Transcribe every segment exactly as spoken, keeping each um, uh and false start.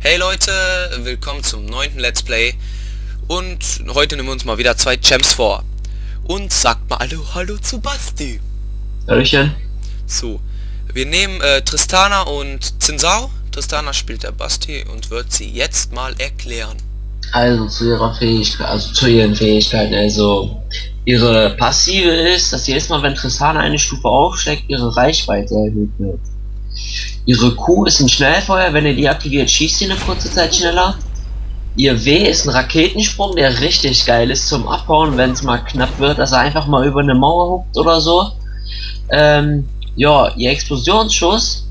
Hey Leute, willkommen zum neunten Let's Play und heute nehmen wir uns mal wieder zwei Champs vor. Und sagt mal Hallo, Hallo zu Basti. Hallöchen. So, wir nehmen äh, Tristana und Zinsao. Tristana spielt der Basti und wird sie jetzt mal erklären. Also zu ihrer Fähigkeit, also zu ihren Fähigkeiten, also ihre Passive ist, dass jedes Mal, wenn Tristana eine Stufe aufsteigt, ihre Reichweite erhöht wird. Ihre Q ist ein Schnellfeuer, wenn ihr die aktiviert, schießt sie eine kurze Zeit schneller. Ihr W ist ein Raketensprung, der richtig geil ist zum Abhauen, wenn es mal knapp wird, dass er einfach mal über eine Mauer huckt oder so. Ähm, ja, ihr Explosionsschuss.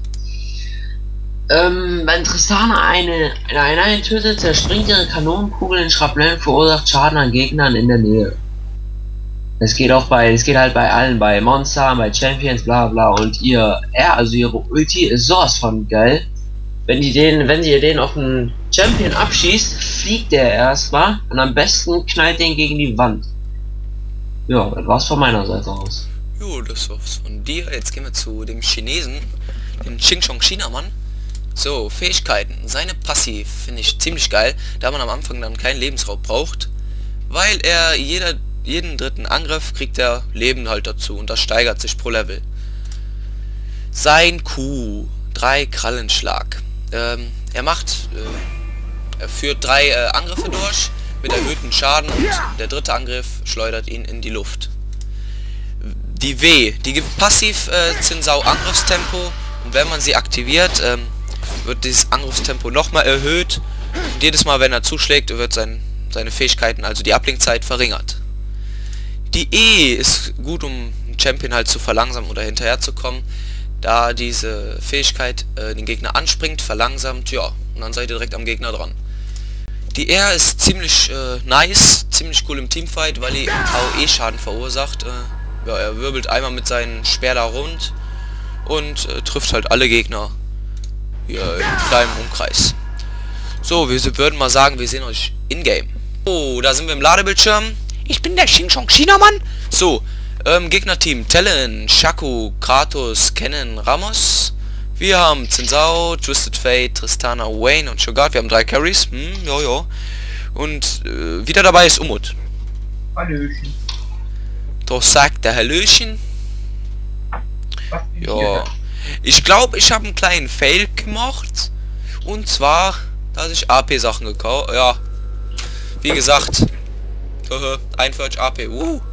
Ähm, wenn Tristana eine, eine Einheit tötet, zerspringt ihre Kanonenkugel in Schrapnellen, verursacht Schaden an Gegnern in der Nähe. Es geht auch bei, es geht halt bei allen, bei Monster, bei Champions, bla bla, und ihr R, also ihre Ulti ist sowas von geil. Wenn die den, wenn sie den auf einen Champion abschießt, fliegt der erstmal und am besten knallt den gegen die Wand. Ja, das war's von meiner Seite aus. Jo, das war's von dir. Jetzt gehen wir zu dem Chinesen, dem Xing Chong Chinamann. So, Fähigkeiten. Seine Passiv finde ich ziemlich geil, da man am Anfang dann keinen Lebensraub braucht, weil er jeder jeden dritten Angriff kriegt er Leben halt dazu und das steigert sich pro Level. Sein Q, drei Krallenschlag. Ähm, er macht, äh, er führt drei äh, Angriffe durch mit erhöhten Schaden und der dritte Angriff schleudert ihn in die Luft. Die W, die gibt passiv äh, Zinsao Angriffstempo und wenn man sie aktiviert, ähm, wird dieses Angriffstempo nochmal erhöht und jedes Mal, wenn er zuschlägt, wird sein, seine Fähigkeiten, also die Ablenkzeit, verringert. Die E ist gut, um einen Champion halt zu verlangsamen oder hinterherzukommen, da diese Fähigkeit äh, den Gegner anspringt, verlangsamt, ja, und dann seid ihr direkt am Gegner dran. Die R ist ziemlich äh, nice, ziemlich cool im Teamfight, weil die A O E-Schaden verursacht. Äh, ja, er wirbelt einmal mit seinem Speer da rund und äh, trifft halt alle Gegner hier im kleinen Umkreis. So, wir würden mal sagen, wir sehen euch in-game. Oh, da sind wir im Ladebildschirm. Ich bin der Xing Chong Chinamann. So, ähm, Gegnerteam Talon, Shaco, Kratos, Kennen, Ramos. Wir haben Zinsao, Twisted Fate, Tristana, Wayne und Shogat. Wir haben drei Carries. Hm, ja, ja. Und äh, wieder dabei ist Umut. Hallöchen. Doch sagt der Hallöchen. Ja. Ich glaube, ich habe einen kleinen Fail gemacht. Und zwar, dass ich A P-Sachen gekauft. Ja. Wie gesagt. einundvierzig A P. Uh.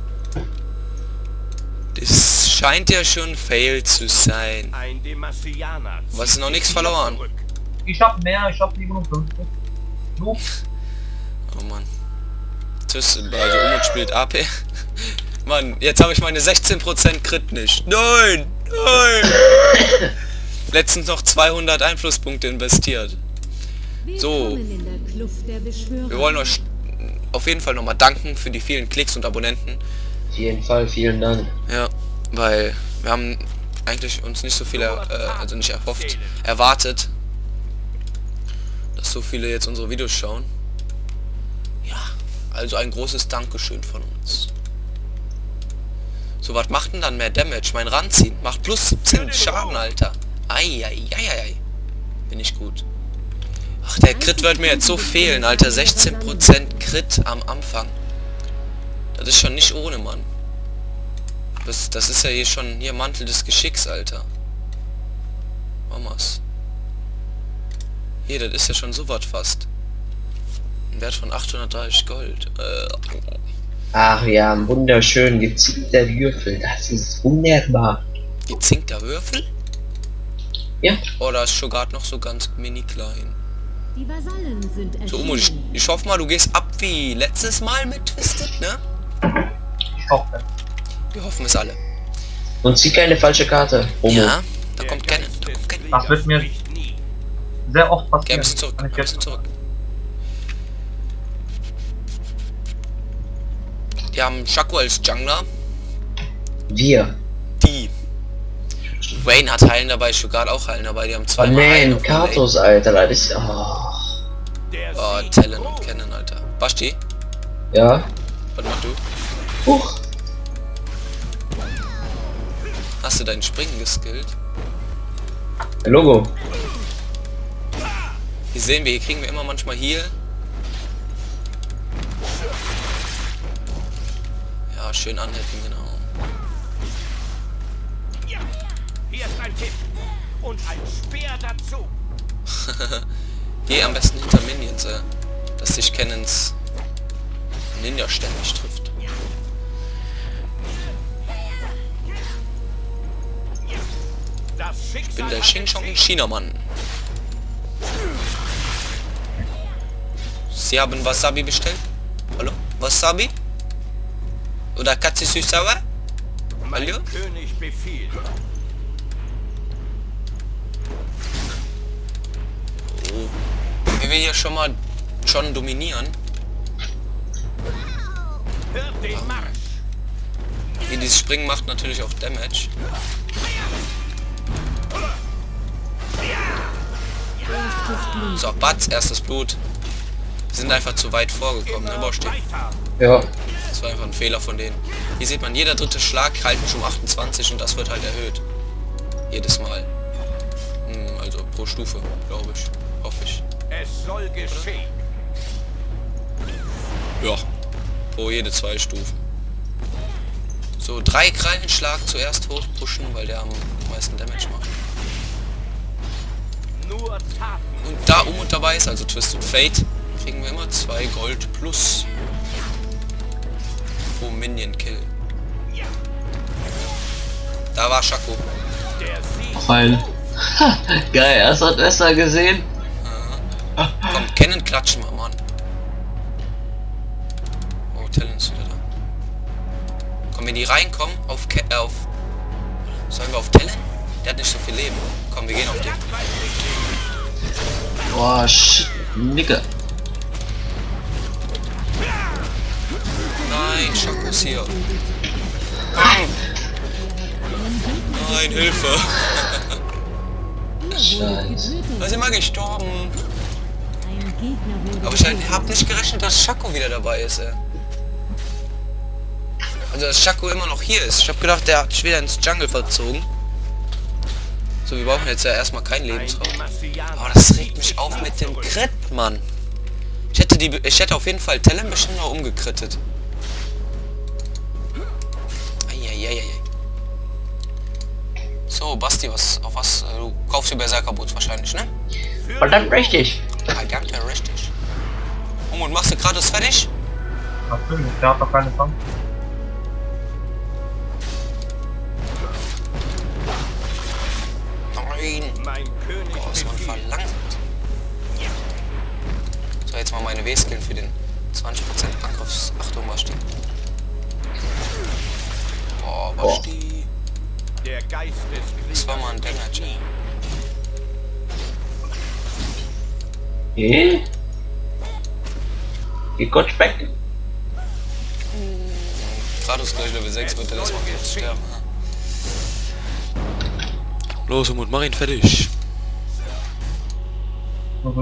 Das scheint ja schon Fail zu sein. Was ist noch nichts verloren? Ich hab mehr, ich hab siebenundfünfzig. Du? Oh Mann. Das, also Umut spielt A P. Mann, jetzt habe ich meine sechzehn Prozent Crit nicht. Nein! Nein! Letztens noch zweihundert Einflusspunkte investiert. So. Wir wollen euch auf jeden Fall nochmal danken für die vielen Klicks und Abonnenten. Auf jeden Fall, vielen Dank. Ja, weil wir haben eigentlich uns nicht so viele, äh, also nicht erhofft, erwartet, dass so viele jetzt unsere Videos schauen. Ja, also ein großes Dankeschön von uns. So, was macht denn dann mehr Damage? Mein Ranziehen macht plus siebzehn Schaden, Alter. Eieieiei. Bin ich gut. Ach, der Crit wird mir jetzt so fehlen, Alter. sechzehn Prozent Crit am Anfang. Das ist schon nicht ohne, Mann. Das, das ist ja hier schon hier Mantel des Geschicks, Alter. Mamas. Hier, das ist ja schon so was fast. Ein Wert von achthundertdreißig Gold. Äh. Ach ja, wunderschön gezinkter Würfel. Das ist wunderbar. Gezinkter Würfel? Ja. Oh, da ist Shogat noch so ganz mini klein. Die Vasallen sind So, Umo, ich, ich hoffe mal, du gehst ab wie letztes Mal mit Twisted, ne? Ich hoffe. Wir hoffen es alle. Und zieh keine falsche Karte. Omo. Ja, da kommt Kennen, da kommt Kennen. Das wird mir sehr oft Geh ein passieren. bisschen zurück, Kann ein ich bisschen jetzt zurück. Die haben Shaco als Jungler. Wir. Die. Wayne hat Heilen dabei, Shogat auch Heilen dabei. Die haben Oh zwei Heilen nein, auf der Lane. Kratos, Alter. Das ist... Oh. Oh, Talon und Kennen, Alter. Basti, Ja. was machst du? Huch. Hast du deinen Springen geskillt? Logo. Hier sehen wir, hier kriegen wir immer manchmal hier. Ja, schön anhitten, genau. Hier ist ein Tipp. Und ein Speer dazu. Geh am besten hinter Minions, äh, dass sich Cannons Ninja ständig trifft. Das Ich bin Schicksal der hat Xing Chong entschieden. Chinamann. Sie haben Wasabi bestellt? Hallo? Wasabi? Oder Katze süß-sauer? Mein Hallo? König befiehlt. Oh. Wie wir hier schon mal schon dominieren. Hört den Marsch. Hier dieses Springen macht natürlich auch Damage. So, Batz, erstes Blut. Wir sind einfach zu weit vorgekommen, ne, Baustein? Weiter. Ja. Das war einfach ein Fehler von denen. Hier sieht man, jeder dritte Schlag halten schon achtundzwanzig und das wird halt erhöht. Jedes Mal. Hm, also pro Stufe, glaube ich. Hoffe ich. Es soll geschehen. Ja. Pro jede zwei Stufen. So, drei Krallenschlag zuerst hochpushen, weil der am meisten Damage macht. Nur Taten. Und da um und dabei ist, also Twisted Fate, kriegen wir immer zwei Gold plus pro Minion Kill. Da war Shaco. Der Sieg. Fein. Geil, erst hat Esther gesehen. Komm, Cannon klatschen wir, Mann. Oh, Talon ist wieder da. Komm, wenn die reinkommen, auf Ke äh, auf. Sollen wir auf Talon? Der hat nicht so viel Leben. Komm, wir gehen auf den. Boah, shit, Nicke. Nein, Shaco ist hier. Nein, Hilfe. Scheiße. Da sind wir gestorben. Ein Gegner wurde Aber ich halt, hab nicht gerechnet, dass Shaco wieder dabei ist, ey. Also, dass Shaco immer noch hier ist. Ich hab gedacht, der hat sich wieder ins Jungle verzogen. So, wir brauchen jetzt ja erstmal keinen Lebensraum. Oh, das regt mich auf mit dem Crit, Mann. Ich hätte die, ich hätte auf jeden Fall Talon bestimmt noch umgekrittet. Eieieiei. So, Basti, was, auf was, äh, du kaufst dir Berserker-Boots wahrscheinlich, ne? Verdammt richtig. Ah, danke, richtig. Oh, und machst du gerade das fertig? Natürlich, der hat doch keine Chance. Nein. Mein König Oh, ist man befiehlt. verlangt. So, jetzt mal meine W-Skill für den zwanzig Prozent Angriffs. Achtung, Basti. Oh, Basti. Der Geist des Das war mal ein Damage, ey. Eh? Geht Gott weg. Kratos gleich Level sechs wird er das mal jetzt sterben. Los, Umut, mach ihn fertig. Also,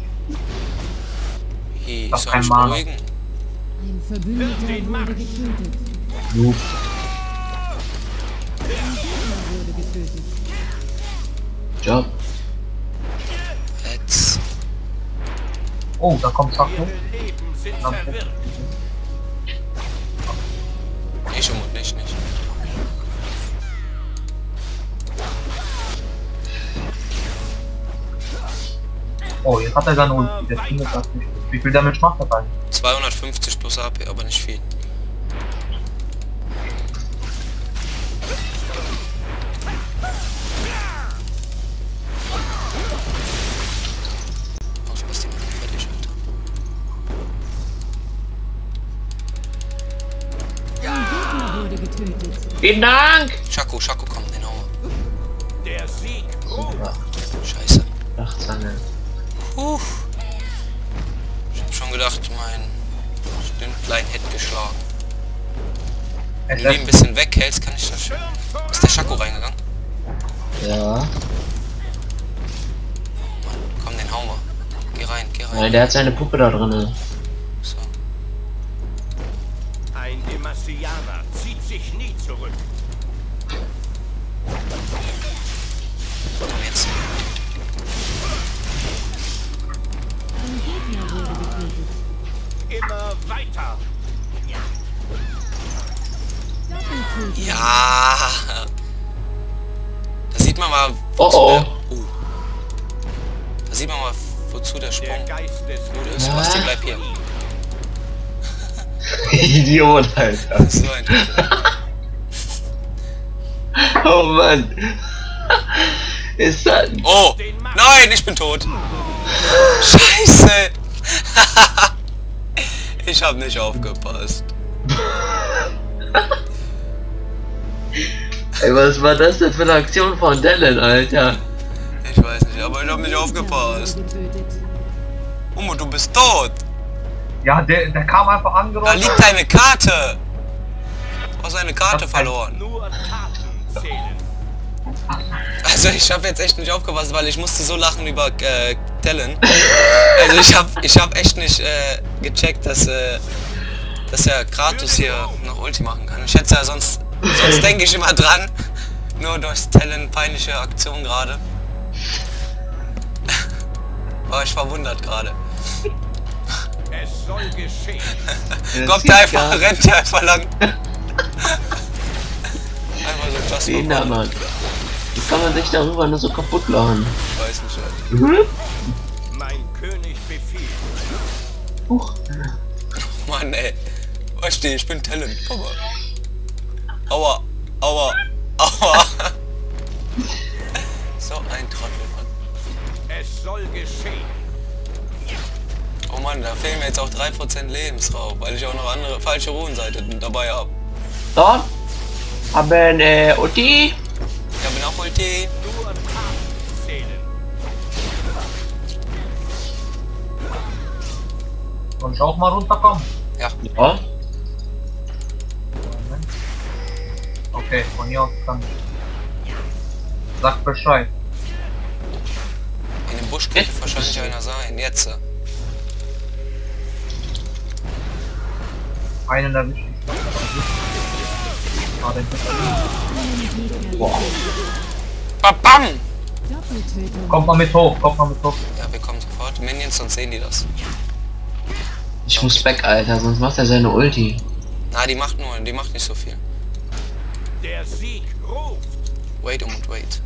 Hey, Doch soll kein ich Mana. beruhigen? Ein Verbündeter wurde getötet. Noob. Ein Gegner wurde getötet. Job. Jetzt. oh, da kommt Sachen. Leben sind verwirrt. Nicht, Umut, nicht, nicht. Oh, jetzt hat er seine Ulti, der findet das nicht. Wie viel Damage macht das eigentlich? zweihundertfünfzig plus A P, aber nicht viel. Los, Basti, mach ihn fertig, Alter. Ein Gegner wurde getötet. Vielen Dank. Shaco, Shaco, komm, den hauen Der Sieg. Super. wir. Scheiße. Dachzange. Puh. Ich hab schon gedacht, mein Stündlein hätte geschlagen. Wenn du die ein bisschen weghältst, kann ich das schon. Ist der Shaco reingegangen? Ja. Komm, den hauen wir. Geh rein, geh rein. Nein, der hat seine Puppe da drin. So. Ein Demacianer zieht sich nie zurück. Komm jetzt. getötet. Ja. Da sieht man mal, Oh wozu oh. der... Uh. Da sieht man mal, wozu der Sprung Der Geist des gut ist. Basti, bleib hier. Idiot, Alter. So ein... Oh Mann. Ist das... Oh! Nein, ich bin tot! Scheiße! Ich hab nicht aufgepasst. Ey, was war das denn für eine Aktion von Dylan, Alter? Ich weiß nicht, aber ich hab nicht aufgepasst. Umo, du bist tot! Ja, der, der kam einfach Da angerollt. liegt deine Karte! Du hast eine Karte verloren. Nur Taten zählen. Also ich habe jetzt echt nicht aufgepasst, weil ich musste so lachen über äh, Talon. Also ich habe ich hab echt nicht äh, gecheckt, dass äh, dass der Kratos hier noch Ulti machen kann. Ich hätte ja sonst sonst denke ich immer dran, nur durch Talon peinliche Aktion gerade. War ich verwundert gerade. Es soll geschehen. Kommt der einfach, rennt der einfach lang. Einfach so just for Kinder, fun. Mann. Wie kann man sich darüber nur so kaputt lachen? Ich weiß nicht. Alter. Mhm. Mein König befiehlt. Huch. Mann, ey. Weißt du, ich bin Talon. Guck mal. Aua, aua, aua. So ein Trottel, Mann. Es soll geschehen. Oh Mann, da fehlen mir jetzt auch drei Prozent Lebensraum, weil ich auch noch andere falsche Runenseite dabei habe. Dort haben äh, Ulti. Ich habe auch Ulti. Nur Taten zählen. Soll ich auch mal runterkommen? Ja. Ja. Okay, von hier aus kann ich. Sag Bescheid. In dem Busch könnte wahrscheinlich einer sein. Jetzt. Einen erwischt. Ah, den Boah. Babam! Doppeltötung. Kommt mal mit hoch, kommt mal mit hoch. Ja, wir kommen sofort. Minions, sonst sehen die das. Ich muss weg, Alter, sonst macht er seine Ulti. Na, die macht nur, die macht nicht so viel. Der Sieg ruft. Wait und wait.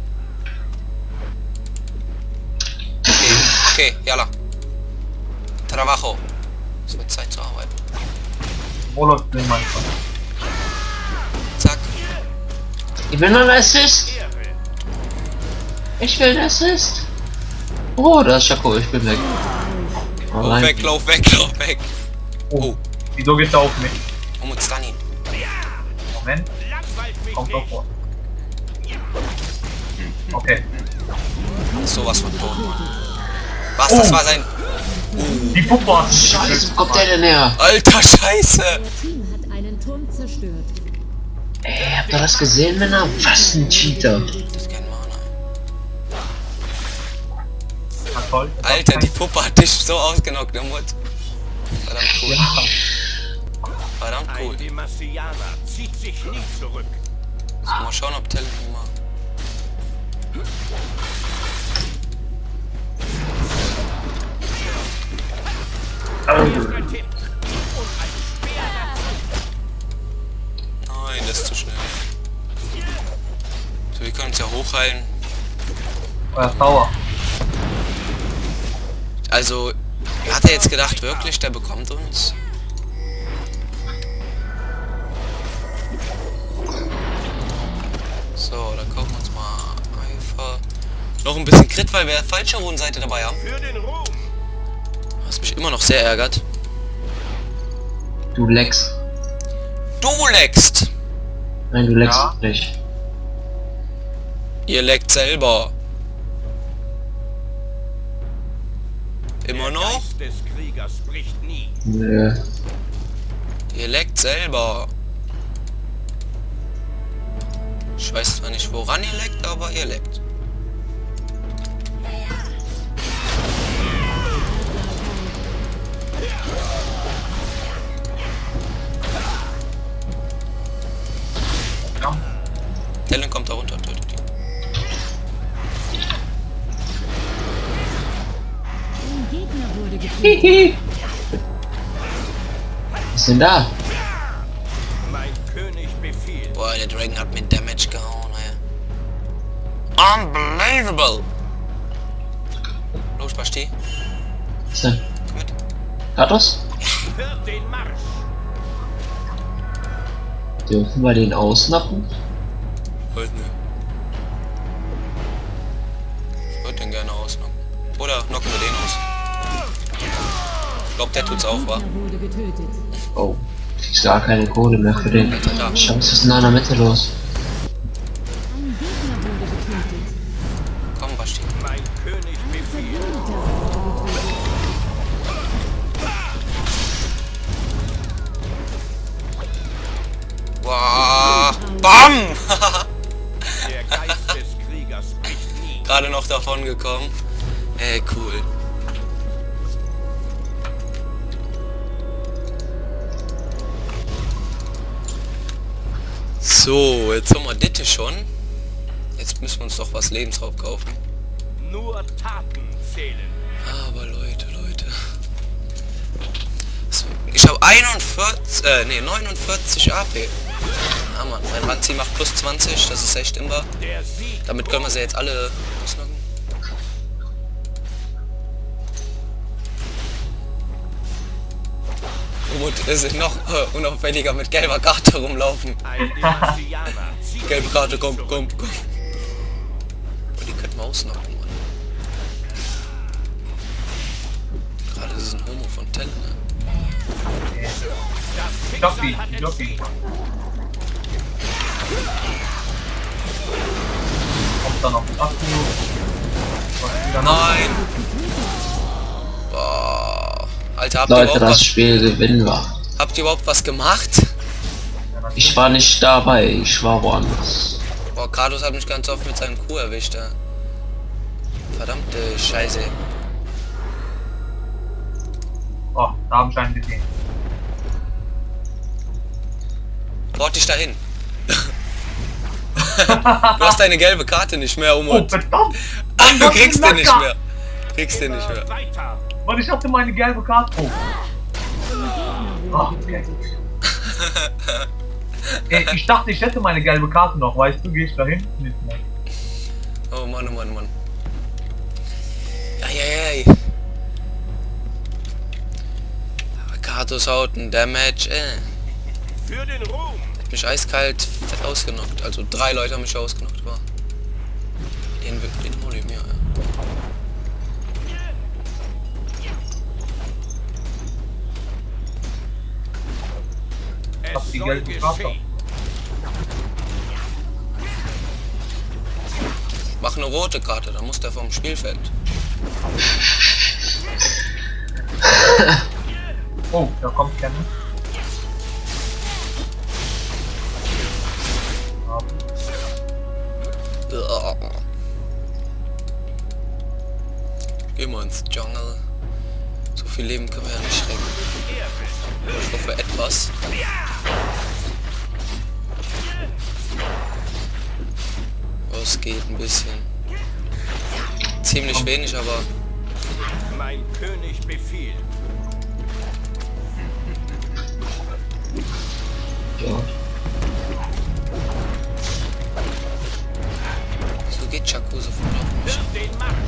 Okay, okay, yalla. Trabajo. Es wird Zeit zu arbeiten. Molot will mein Fall. Zack. Ich will noch einen Assist. Ehre. Ich will einen Assist. Oh, da ist Schako, ich bin weg. Lauf Allein. weg, lauf weg, lauf weg. Oh, Wieso geht er auf mich? um uns dann hin. Moment, Langweilt mich kommt doch nicht. vor. Okay. Sowas von tot. Was, das war sein... Die Puppe hat sich Scheiße, wo kommt der denn her? Alter Scheiße! Euer Team hat einen Turm zerstört. Ey, habt ihr das gesehen, Männer? Was ein Cheater. Das ist kein Mana. Ja, toll. Alter, die Puppe hat dich so ausgenockt, der Mut. Verdammt cool. Ja, Verdammt cool. Ein Demacianer zieht sich nie zurück. Mal schauen, ob Talon hier mal... Hier ist ein Tipp. Und ein Speer dazu. Nein, das ist zu schnell. So, wir können uns ja hochheilen. euer Tower. Also, hat er jetzt gedacht, wirklich, der bekommt uns? So, dann gucken wir uns mal einfach noch ein bisschen Crit, weil wir falsche Runenseite dabei haben. Für den Ruhm. Was mich immer noch sehr ärgert. Du leckst. Du leckst! Nein, du leckst Ja. nicht. Ihr leckt selber. Immer noch? Geist des Kriegers bricht nie. Nö. Ihr leckt selber. Ich weiß zwar nicht, woran ihr leckt, aber ihr leckt. Ja. Talon kommt da runter und tötet ihn. Ein Gegner wurde getötet. Hihi. Was ist denn da? Mein König befiehlt. Boah, der Dragon hat mir Damage gehauen, ey. Unbelievable! Los, Basti. Was denn? Komm mit. Kratos? Hört den Marsch. Dürfen wir den ausnappen? Wollten wir. Ich würde den gerne ausnocken. Oder knocken wir den aus. Ich glaube, der tut's auch, wa? Gegner wurde getötet. Oh, ich gar keine Kohle mehr für den. Da. Schau, was ist denn da in der Mitte los? Ein Gegner wurde getötet. Komm, Basti. Mein König befiehlt. Wow. Bam! Der Geist des Kriegers spricht nie. Gerade noch davon gekommen. Ey, cool. So, jetzt haben wir Ditte schon. Jetzt müssen wir uns doch was Lebensraub kaufen. Nur Taten zählen. Aber Leute, Leute. So, ich habe einundvierzig, äh, nee, neunundvierzig A P. Ah Mann, mein Ranzi macht plus zwanzig, das ist echt immer. Der Sieg. Damit können wir sie jetzt alle ausnocken. Und ist noch äh, unauffälliger mit gelber Karte rumlaufen. Ein Demacianer. zieht Gelbe Karte, sich komm, zurück. komm, komm. Oh, die könnten wir ausnocken, Mann. Gerade ist es ein Homo von Tell, ne? Das Stopp ihn, Schicksal hat stopp ihn. entschieden. Kommt dann auf den Akku. Was wieder noch? Nein! Boah. Alter, habt ihr, Leute, überhaupt das was, Spiel gewinnen wir. habt ihr überhaupt was gemacht? Ich war nicht dabei, ich war woanders. Boah, Kratos hat mich ganz oft mit seinem Kuh erwischt, ja. Verdammte Scheiße. Oh, da haben ich einen gesehen. Bord dich dahin. Du hast deine gelbe Karte nicht mehr, um Oh, und verdammt! du kriegst den nicht mehr. Kriegst den nicht mehr. Weiter. Weil ich hatte meine gelbe Karte. Oh, Gegner oh wurde okay. getötet. Ey, ich dachte, ich hätte meine gelbe Karte noch, weißt du, gehe ich da hinten nicht mehr. Oh Mann, oh Mann, oh Mann. Eieiei. Kratos haut ein Damage, äh. Für den Ruhm. Hat mich eiskalt fett ausgenockt. Also drei Leute haben mich ausgenockt, war. Den, den hol ich mir, ja. Es Hab die soll gelbe Karte. geschehen. Mach eine rote Karte, dann muss der vom Spielfeld. Oh, da kommt keiner. Gehen wir ins Jungle. So viel Leben können wir ja nicht retten. Ich hoffe etwas. Was geht ein bisschen. Ziemlich wenig, aber Mein König befiehlt. Ja. so geht Chaco so voll auf mich. Hört den Marsch.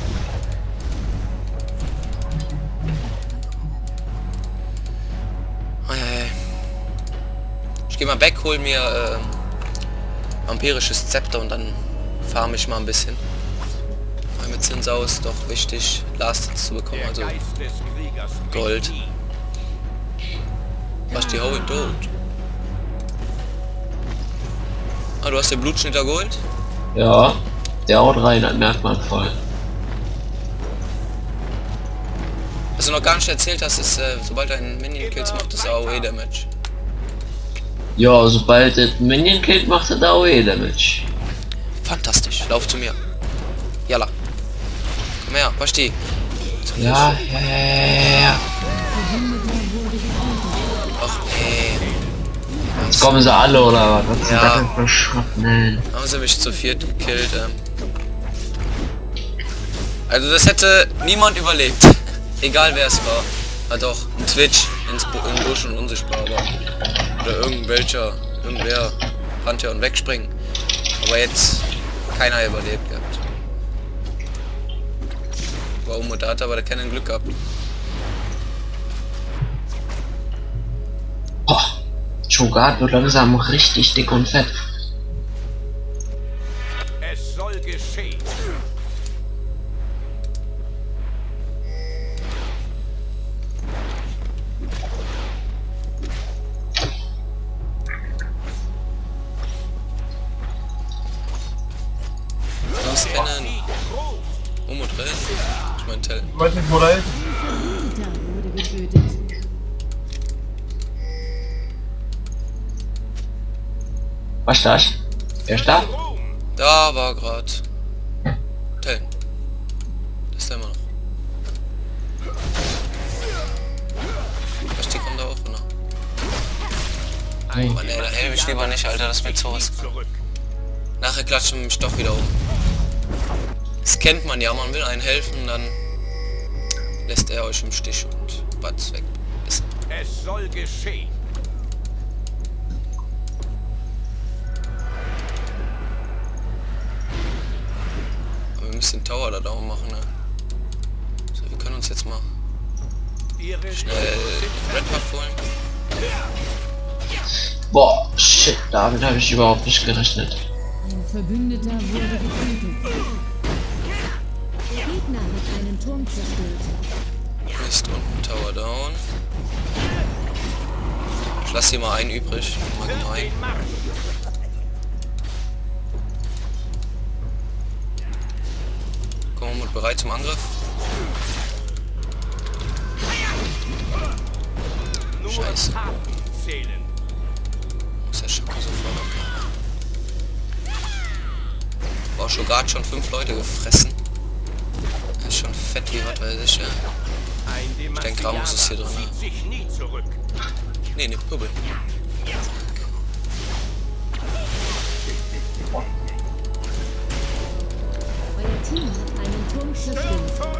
Oh, ja, ja. Ich geh mal weg, hol mir äh, vampirisches Zepter und dann farm ich mal ein bisschen. Weil mit Zinsau ist doch wichtig, Last zu bekommen, Der also Geist des Kriegers spricht Gold. nie. was die hau ihn tot. Ah, du hast den Blutschnitter geholt? Ja, der haut rein, das merkt man voll. Was du noch gar nicht erzählt hast, ist, äh, sobald du einen Minion kills, macht das A O E-Damage. Ja, sobald das Minion killt, macht er da auch eh Damage. Fantastisch, lauf zu mir. Jalla. Komm her, Basti. Ja, ja, ja, ja, ja. Ach nee. Jetzt kommen sie alle, oder was? Was ist Ja. denn das für Schrott, nein. Haben sie mich zu viert gekillt. Ähm. Also das hätte niemand überlebt. Egal wer es war. War doch ein Twitch ins Bu im Busch und unsichtbar war. Oder irgendwelcher. Irgendwer. Pantheon wegspringen. Aber jetzt keiner überlebt gehabt. Warum und da hat aber der keinen Glück gehabt. Boah, Cho'Gath wird langsam richtig dick und fett. Es soll geschehen. Kennen. Um und drin. Ich mein Tell. Ich weiß nicht, wo der ist. Peter wurde getötet. Was ist das? Wer ist da? Da war grad. Tell. Das ist der immer noch. Was, die kommt da auch runter. Oh, ne, da helfe ich lieber nicht, Alter, das ist mir zu was. Nachher klatschen wir mich doch wieder um. Das kennt man ja, man will einen helfen, dann lässt er euch im Stich und batz weg. Ist. Es soll geschehen. Aber wir müssen den Tower da down machen, ne? So, wir können uns jetzt mal schnell Red Buff holen. Boah, shit, damit habe ich überhaupt nicht gerechnet. Ein Verbündeter wurde getötet. Der Gegner hat einen Turm zerstört. Mist, unten Tower down. Ich lasse hier mal einen übrig. Mal gemein. Komm mal bereit zum Angriff. Scheiße. Muss der Schako sofort abmachen. Boah, Cho'Gath schon fünf Leute gefressen. Er ist schon fett wie was weiß ich, ja. Ich denke, Ramos ist hier drin. Ne, ne, Pubbel. Euer Team hat einen Turm zerstört.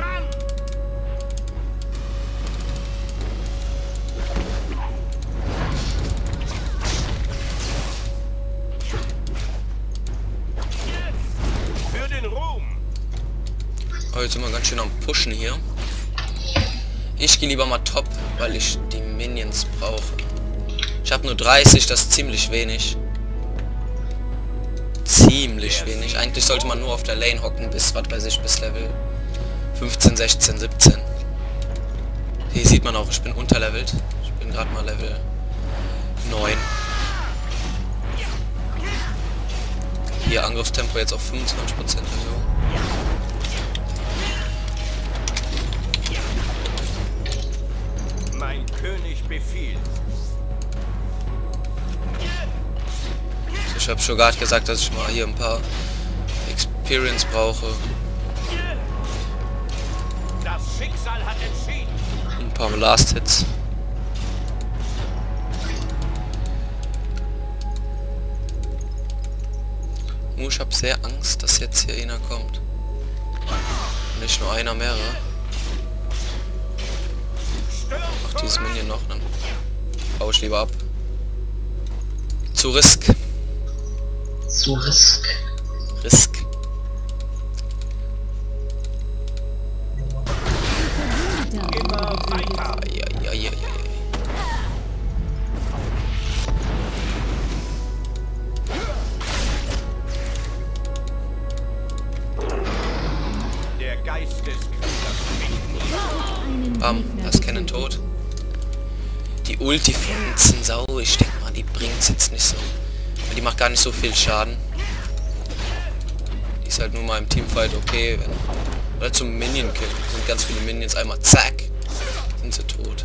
Für den Ruhm. Oh, jetzt sind wir ganz schön am Pushen hier. Ich gehe lieber mal Top, weil ich die Minions brauche. Ich habe nur dreißig, das ist ziemlich wenig. Ziemlich wenig. Eigentlich sollte man nur auf der Lane hocken bis, was weiß ich, bis Level fünfzehn, sechzehn, siebzehn. Hier sieht man auch, ich bin unterlevelt. Ich bin gerade mal Level neun. Hier Angriffstempo jetzt auf fünfundzwanzig Prozent Erhöhung. Mein König befiehlt. So, ich habe Cho'Gath gesagt, dass ich mal hier ein paar Experience brauche. Das Schicksal hat entschieden. Ein paar Last Hits. Nur ich habe sehr Angst, dass jetzt hier einer kommt. Nicht nur einer, mehrere. Ach, dieses Minion noch, dann baue ich lieber ab. Zu Risk. Zu Risk. Risk. Immer weiter. Ja, ja, ja, ja. Der Geist des Kriegers Einen Bam, Gegner das kennen getötet. tot. Die Ulti von Zinsau, ich denke mal, die bringt jetzt nicht so. Weil die macht gar nicht so viel Schaden. Die ist halt nur mal im Teamfight okay, wenn. Oder zum Minion Kill. Sind ganz viele Minions, einmal zack, sind sie tot.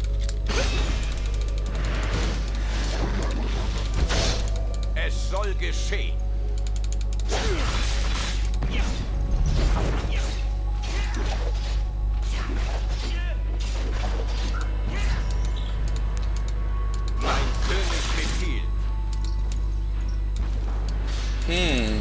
Es soll geschehen. Mein König befiehlt. Hm.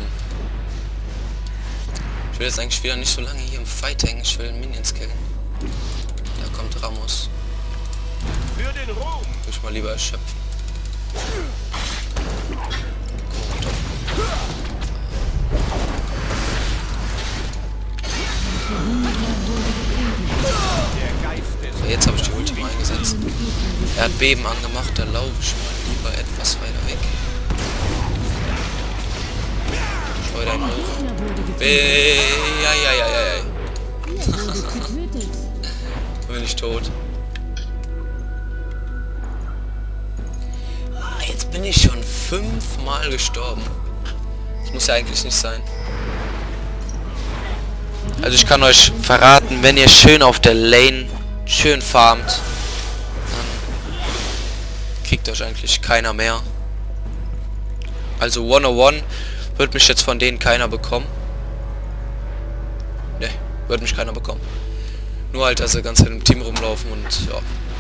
Ich will jetzt eigentlich wieder nicht so lange hier im Fight hängen. Ich will Minions killen. Da kommt Ramos. Für den Ruhm. Will ich mal lieber erschöpfen. Er hat Beben angemacht, da laufe ich mal lieber etwas weiter weg. Schleuder ihn hoch. Be ja, ja, ja, ja, ja. Bin ich tot. Ah, jetzt bin ich schon fünfmal gestorben. Das muss ja eigentlich nicht sein. Also ich kann euch verraten, wenn ihr schön auf der Lane schön farmt, dann kriegt euch eigentlich keiner mehr. Also hundertundeins wird mich jetzt von denen keiner bekommen. Ne, wird mich keiner bekommen. Nur halt, dass sie ganz im Team rumlaufen und ja.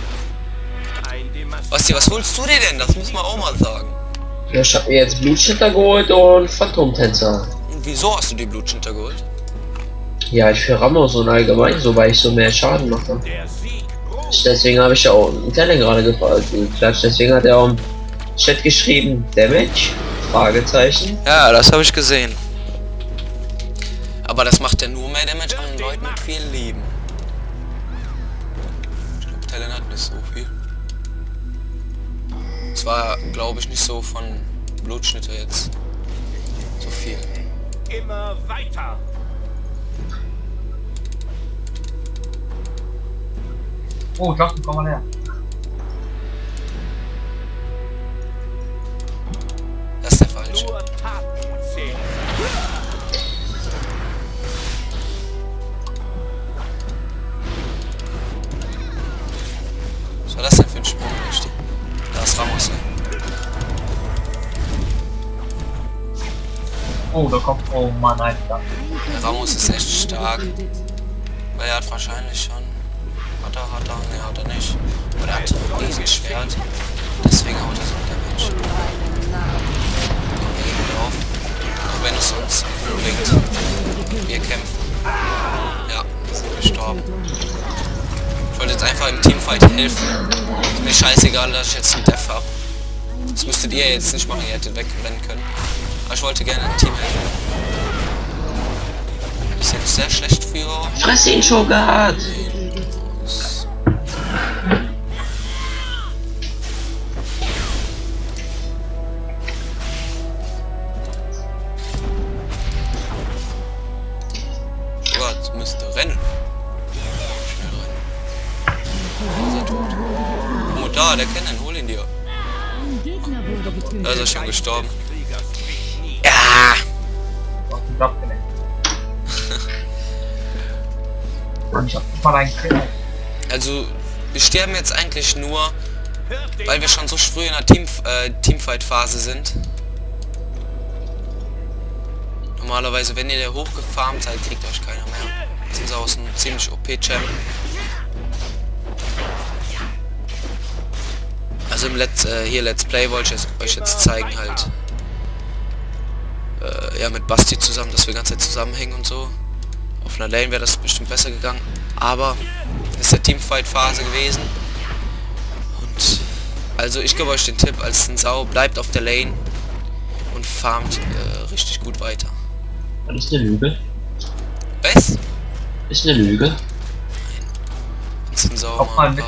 Basti, was holst du dir denn? Das muss man auch mal sagen. Ja, ich hab mir jetzt Blutschnitter geholt und Phantomtänzer. Und wieso hast du die Blutschnitter geholt? Ja, ich für Ramos und allgemein, so weil ich so mehr Schaden mache. Deswegen habe ich ja auch einen Talent gerade geklatscht. Deswegen hat er auch im Chat geschrieben, Damage? Fragezeichen. Ja, das habe ich gesehen. Aber das macht ja nur mehr Damage an Leuten mit viel Leben. Ich glaube, Talent hat nicht so viel. Es war, glaube ich, nicht so von Blutschnitte jetzt so viel. Immer weiter. Oh, Justin, komm mal her. Das ist der falsche. Nur Taten zählen. Was war das denn für ein Sprung, richtig? Da ist Ramos, ne? Oh, da kommt. Oh Mann, Alter. Der Ramos ist echt stark. Weil er hat wahrscheinlich schon. Hat er, hat er, ne, hat er nicht. Aber er hat ein Riesenschwert. Deswegen haut er so ein Damage. Wir gehen drauf. Auch wenn es uns umbringt. Wir kämpfen. Ja, wir sind gestorben. Ich wollte jetzt einfach im Teamfight helfen. Ist mir scheißegal, dass ich jetzt einen Death habe. Das müsstet ihr jetzt nicht machen, ihr hättet wegrennen können. Aber ich wollte gerne im Team helfen. Ist jetzt sehr schlecht für... Fress ihn, Shogat! Shogat müsste rennen. Schnell rennen. Ist er tot? Oh, da, der kennt ihn, hol ihn dir. Ein Gegner wurde getötet. Da ist er schon gestorben. Ja! Du hast den Job gelenkt. Mann, ich hab nicht mal einen Kill. Also, wir sterben jetzt eigentlich nur, weil wir schon so früh in der Team, äh, Teamfight-Phase sind. Normalerweise, wenn ihr da hochgefarmt seid, kriegt euch keiner mehr. Jetzt sind sie aus einem ziemlich O P-Champ. Also im Let's, äh, hier Let's Play wollte ich euch jetzt zeigen halt. Äh, ja, mit Basti zusammen, dass wir die ganze Zeit zusammenhängen und so. Auf einer Lane wäre das bestimmt besser gegangen. Aber ist der Teamfight-Phase gewesen. Und also ich gebe euch den Tipp als ein Sau, bleibt auf der Lane und farmt äh, richtig gut weiter. Das ist eine Lüge. Was? Ist eine Lüge. Nein. Ist ein Sau, Kommt mal Mann. mit.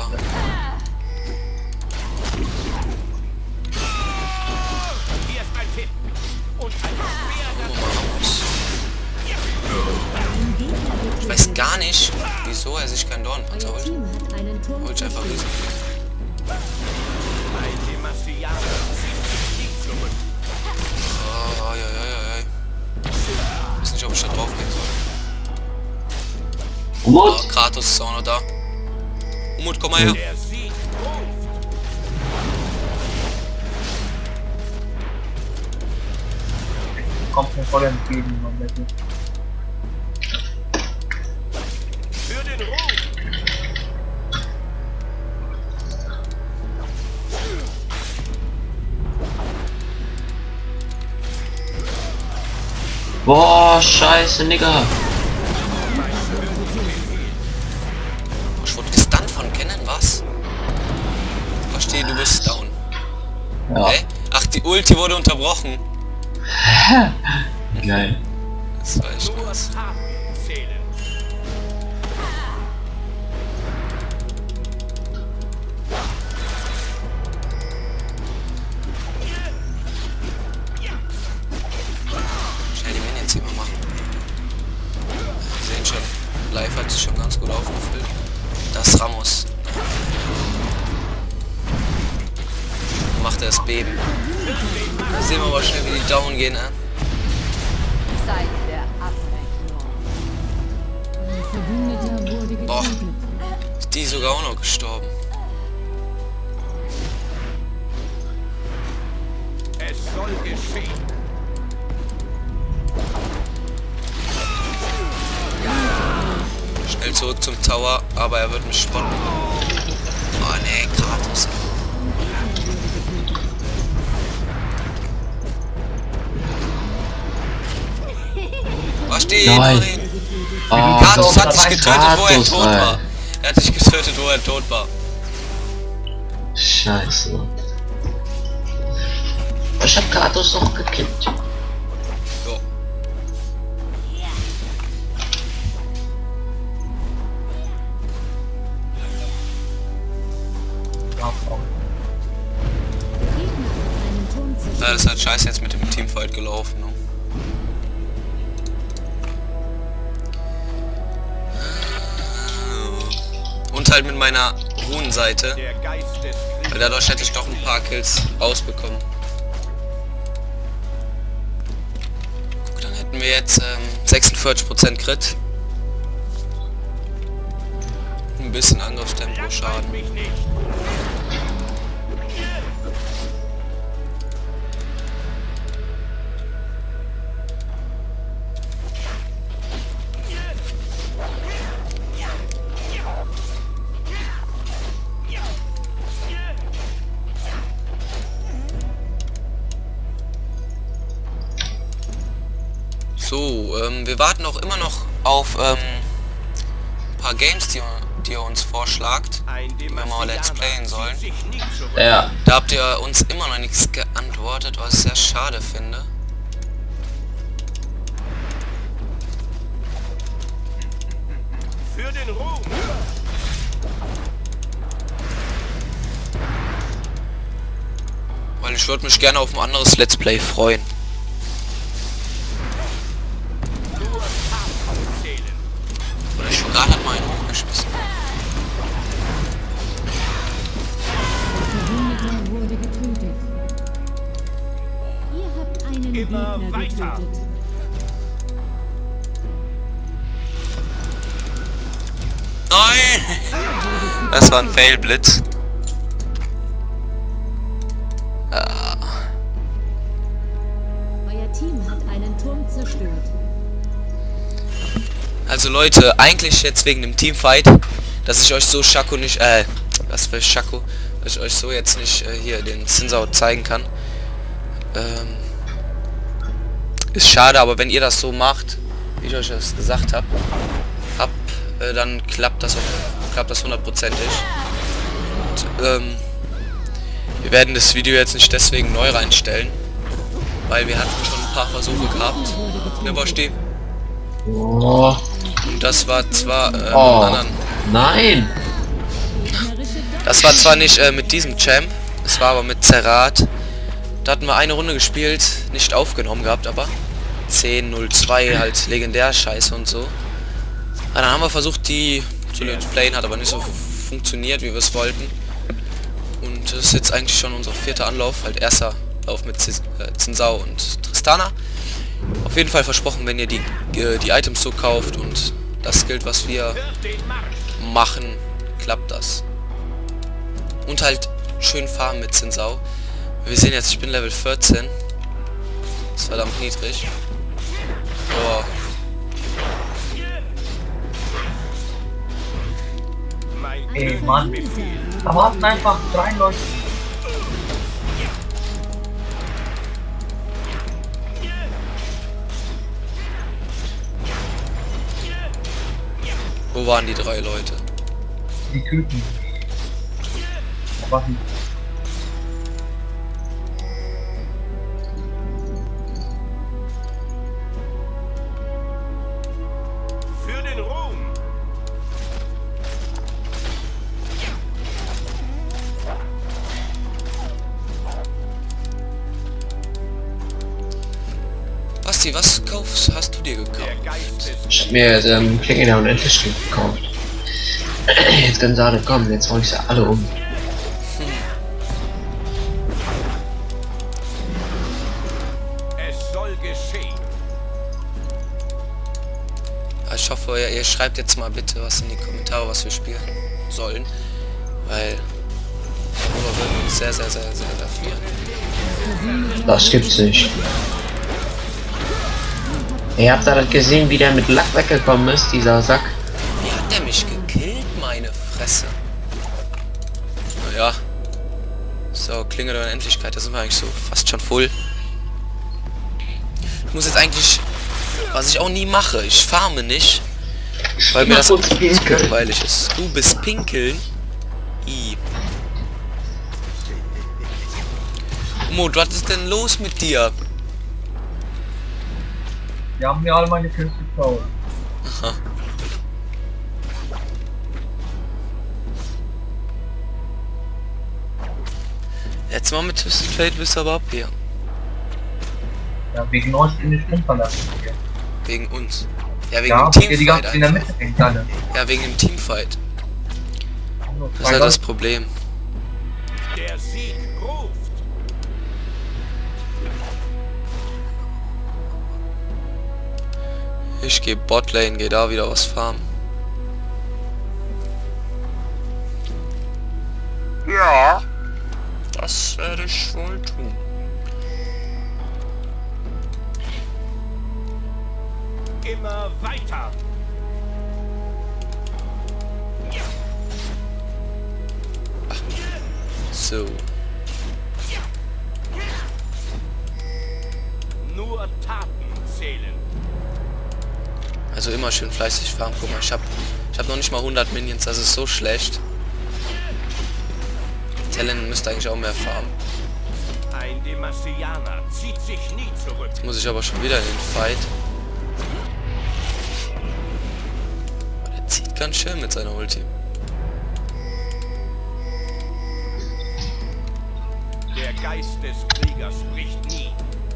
Hier ist ein Tipp. Und ein Ich weiß gar nicht, wieso er sich kein Dornenpanzer Euer holt. Team hat einen Turm Holt einfach riesen. Ein Demacianer zieht die Zunge. Oh, ja, ja, ja, ja. Ich weiß nicht, ob ich da drauf gehen soll. Umut? Oh, Kratos ist auch noch da. Umut, komm mal her. Der Sieg ruft. Kommt mir voll entgegen, Mann, bitte. Für den Ruhm. Boah, scheiße, Nigga. Ich wurde gestunt von Kennen, was? Verstehe, du bist down. Ja. Hä? Ach, die Ulti wurde unterbrochen. Geil. Das war echt Nur nice. Taten zählen. hat sich schon ganz gut aufgefüllt. Das ist Ramos. Macht er das Beben. Da sehen wir mal schnell, wie die down gehen, ne? Zeit der Abrechnung. Ein Verbündeter wurde Boah, getötet. ist die sogar auch noch gestorben. Es soll geschehen. Schnell zurück zum Tower, aber er wird mich spotten. Oh ne, Kratos. Was steht? Nein. Oh, Kratos hat dich getötet, wo er Kratos, tot ey. war. Er hat dich getötet, wo er tot war. Scheiße. Ich hab Kratos noch gekippt. Jo. Ja, Frau. Der Gegner hat einen Turm Ja, zerstört. das ist halt scheiße jetzt mit dem Teamfight gelaufen. Ne? Und halt mit meiner Runenseite. Der Geist des Krieges. Weil dadurch hätte ich doch ein paar Kills rausbekommen. Guck, dann hätten wir jetzt ähm, sechsundvierzig Prozent Crit. Ein bisschen Angriffstempo, Schaden. Mich nicht. So, ähm, wir warten auch immer noch auf ähm, ein paar Games, die, die ihr uns vorschlagt, Ein die wir mal Let's Playen sollen. zieht sich nie zurück. Ja. Da habt ihr uns immer noch nichts geantwortet, was ich sehr schade finde. Für den Ruhm. Weil ich würde mich gerne auf ein anderes Let's Play freuen. Nur Taten zählen. Oder ich gerade hat mal einen hochgeschmissen. Der Verbündeter wurde getötet. Ihr habt einen Immer Gegner weiter. getötet. Nein! Das war ein Fail-Blitz. Euer Team hat einen Turm zerstört. Also Leute, eigentlich jetzt wegen dem Teamfight, dass ich euch so Shaco nicht, äh, was für Shaco, dass ich euch so jetzt nicht äh, hier den Zinsau zeigen kann. Ähm, ist schade, aber wenn ihr das so macht, wie ich euch das gesagt habe, hab, äh, dann klappt das auch, klappt das hundertprozentig. Und, ähm, wir werden das Video jetzt nicht deswegen neu reinstellen, weil wir hatten schon ein paar Versuche gehabt. Ne, Bosti? Oh. Und das war zwar äh, Oh. mit anderen. Nein. Das war zwar nicht äh, mit diesem Champ, es war aber mit Zerrat. Da hatten wir eine Runde gespielt, nicht aufgenommen gehabt, aber zehn null zwei halt legendär Scheiße und so. Aber dann haben wir versucht, die zu Let's Playen, hat aber nicht so funktioniert, wie wir es wollten. Und das ist jetzt eigentlich schon unser vierter Anlauf, halt erster Lauf mit Ziz äh, Zinsau und Tristana. Auf jeden Fall versprochen, wenn ihr die, äh, die Items so kauft und das Skill, was wir Hört den Marsch. machen, klappt das. Und halt schön farmen mit Zinsau. Wir sehen jetzt, ich bin Level vierzehn. Das ist verdammt niedrig. Boah. Mein Ey, Mann. Befehl. Da warten einfach drei Leute. Wo waren die drei Leute? Die Küken. Waffen. Für den Ruhm. Was Basti, was kaufst, hast du dir gekauft? Der Geist ist Ich hab mir ähm, Klinge der Unendlichkeit gekauft. Jetzt können sie alle kommen, jetzt hol ich sie alle um. Es soll geschehen. Ich hoffe, ihr, ihr schreibt jetzt mal bitte was in die Kommentare, was wir spielen sollen. Weil darüber würden wir uns sehr, sehr, sehr, sehr, sehr freuen. Das gibt's nicht. Ihr habt da gesehen, wie der mit Lack weggekommen ist, dieser Sack. Wie hat der mich gekillt, meine Fresse? Naja. So, Klinge der Unendlichkeit, da sind wir eigentlich so fast schon voll. Ich muss jetzt eigentlich, was ich auch nie mache, ich farme nicht, weil mir das langweilig ist. Du bist pinkeln? I. Mo, was ist denn los mit dir? Die haben mir alle meine Kills geklaut. Aha. Jetzt mal mit Twisted Fate bist du aber ab hier. Ja, wegen euch bin ich unverlassen hier. Wegen uns. Ja, wegen Ja, dem hier die Teamfight ganze in der einfach. Mitte hängt alle. Ja, wegen dem Teamfight. Nur Das ist zwei halt das Leute. Problem. Der Sieg ruft. Ich gehe Botlane, gehe da wieder was farmen. Ja. Das werde ich wohl tun. Immer weiter. So. Nur Taten zählen. Also immer schön fleißig farmen. Guck mal, ich habe ich hab noch nicht mal hundert Minions, das ist so schlecht. Talon müsste eigentlich auch mehr farmen. Ein Demacianer zieht sich nie zurück. Jetzt muss ich aber schon wieder in den Fight. Der zieht ganz schön mit seiner Ulti. Der Geist des Kriegers spricht nie.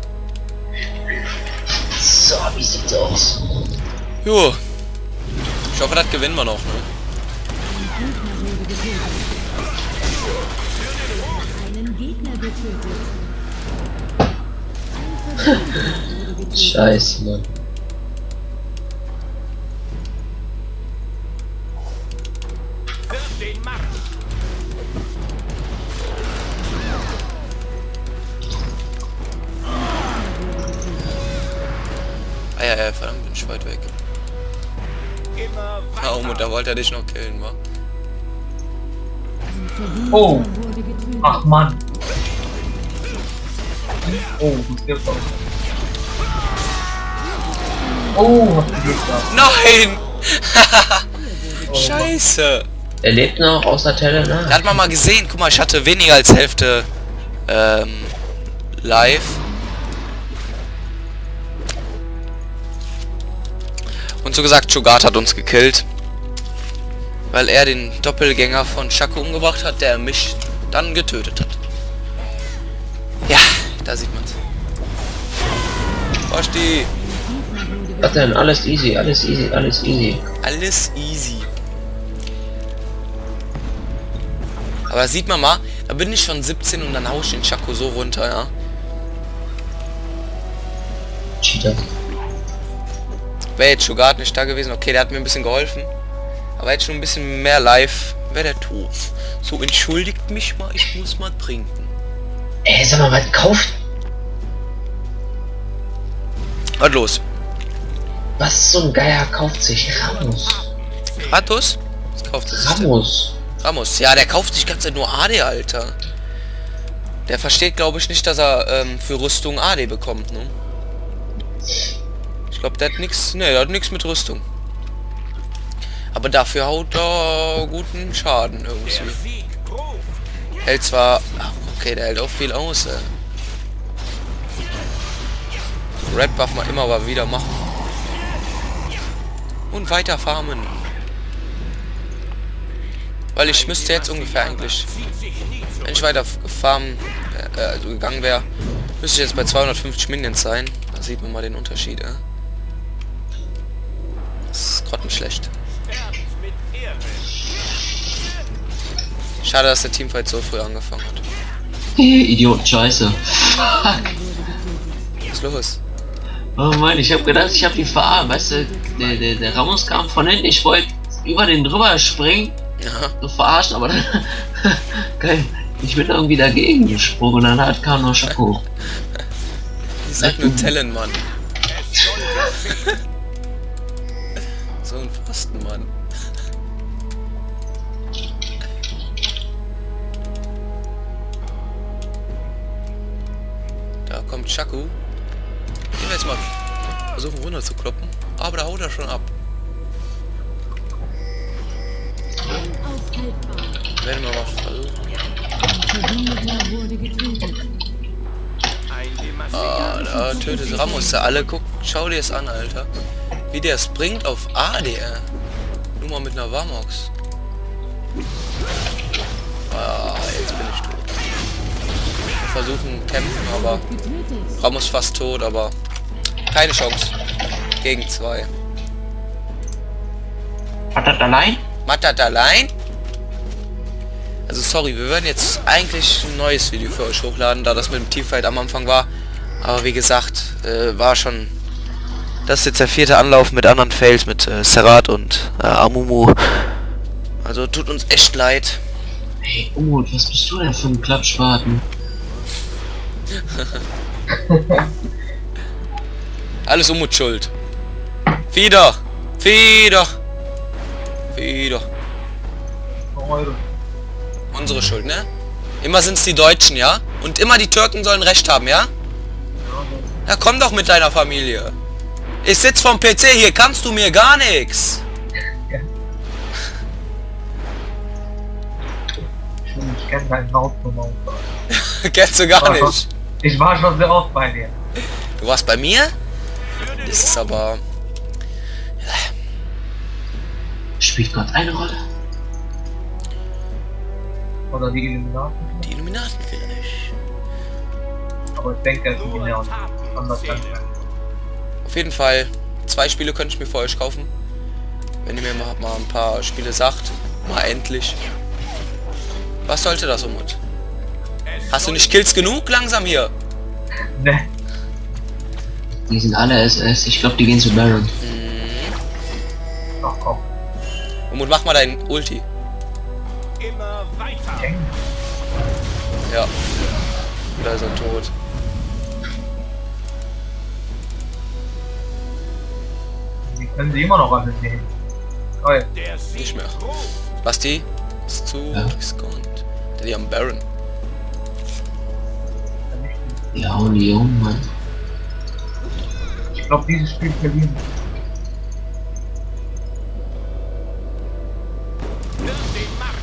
So, wie sieht's aus? Jo. Ich hoffe, das gewinnen wir noch, ne? Einen Gegner getötet. Scheiße, Mann. Wirf den Marsch. Ah ja, ja, verdammt, bin ich weit weg. Immer Ah, oh, weiter. da wollte er dich noch killen, wa? Oh, Wurde getötet. ach Mann. Oh, du stirbst auch. Oh, hast du Glück gehabt. Nein! Oh, Scheiße! Er lebt noch außer Tele, ne? Da hat man mal gesehen, guck mal, ich hatte weniger als Hälfte ähm, live. Und so gesagt, Cho'Gath hat uns gekillt. Weil er den Doppelgänger von Shaco umgebracht hat, der mich dann getötet hat. Ja, da sieht man's. Basti! Was denn? Alles easy, alles easy, alles easy. Alles easy. Aber sieht man mal, da bin ich schon siebzehn und dann hau ich den Shaco so runter, ja. Cheater. Wäre jetzt Cho'Gath nicht da gewesen, okay, der hat mir ein bisschen geholfen. Aber jetzt schon ein bisschen mehr live, wäre der tot. So, entschuldigt mich mal, ich muss mal trinken. Ey, sag mal, was kauft? Was los? Was so ein Geier kauft sich? Ramos. Kratos? Was kauft er sich denn? Ramos. Ramos, ja, der kauft sich ganz nur A D, Alter. Der versteht, glaube ich, nicht, dass er ähm, für Rüstung A D bekommt, ne? Ich glaube, der hat nichts, ne, der hat nichts mit Rüstung. Aber dafür haut er guten Schaden irgendwie. Der Sieg ruft. Hält zwar... Ach, okay, der hält auch viel aus, ey. Red Buff mal immer aber wieder machen. Und weiter farmen. Weil ich müsste jetzt ungefähr eigentlich... Zieht sich nie Wenn zurück. ich weiter farmen, äh, also gegangen wäre, müsste ich jetzt bei zweihundertfünfzig Minions sein. Da sieht man mal den Unterschied, ja? Das ist grottenschlecht. Sterbt mit Ehre. Schade, dass der Teamfight so früh angefangen hat. Idiot, scheiße. Was ist los? Oh Mann, ich hab gedacht, ich hab die verarscht, weißt du, der, der, der Ramos kam von hinten, ich wollte über den drüber springen, Ja. so verarscht, aber dann, geil, ich bin irgendwie dagegen gesprungen und dann halt kam noch Schako. Ich sag nur Talent, Mann. So ein Pfosten, Mann. Da kommt Chaku. Den wir jetzt mal versuchen runter zu kloppen. Aber da haut er schon ab. Unaushaltbar. Werden wir mal versuchen. Verbündeter wurde getötet. Ein Ah, da tötet Ramos da alle. Guck, schau dir das an, Alter. Wie der springt auf A D R. Nur mal mit einer Warmox. Ah, jetzt bin ich tot. Wir versuchen kämpfen, aber Getötet. Ramos fast tot, aber keine Chance. Gegen zwei. Hat das allein? Mattat allein? Also sorry, wir werden jetzt eigentlich ein neues Video für euch hochladen, da das mit dem Teamfight am Anfang war. Aber wie gesagt, äh, war schon... Das ist jetzt der vierte Anlauf mit anderen Fails, mit äh, Serrat und äh, Amumu. Also tut uns echt leid. Hey, Umut, was bist du denn für ein Klappspaten? Alles Umut schuld. Wieder! Wieder! Wieder! Eure. Unsere Schuld, ne? Immer sind's die Deutschen, ja? Und immer die Türken sollen Recht haben, ja? Ja, komm doch mit deiner Familie. Ich sitz vom P C, hier kannst du mir gar nichts. Ich kenne deinen Hauptnummer. Kennst du gar nicht. Ich war schon sehr oft bei dir. Du warst bei mir? Das ist aber... Spielt Gott eine Rolle? Oder die Illuminaten. Die Illuminaten vielleicht. Aber ich denke, es ist Nur genau Taten anders. Kann zählen. Auf jeden Fall, zwei Spiele könnte ich mir für euch kaufen. Wenn ihr mir mal, mal ein paar Spiele sagt. Mal endlich. Was sollte das, Umut? Hast du nicht Kills genug langsam hier? Ne, Die sind alle S S, ich glaube die gehen zu Baron. ach komm. Umut, mach mal dein Ulti. Immer weiter. Eng. Ja. Da ist er tot. Die können sie immer noch alle sehen. Toll. Der Sieg Nicht mehr. droht. Basti ist zu Ja. riskant. Die haben Baron. Ja, hauen die um, Mann. Ich glaube, dieses Spiel verlieren. Wird den Marsch.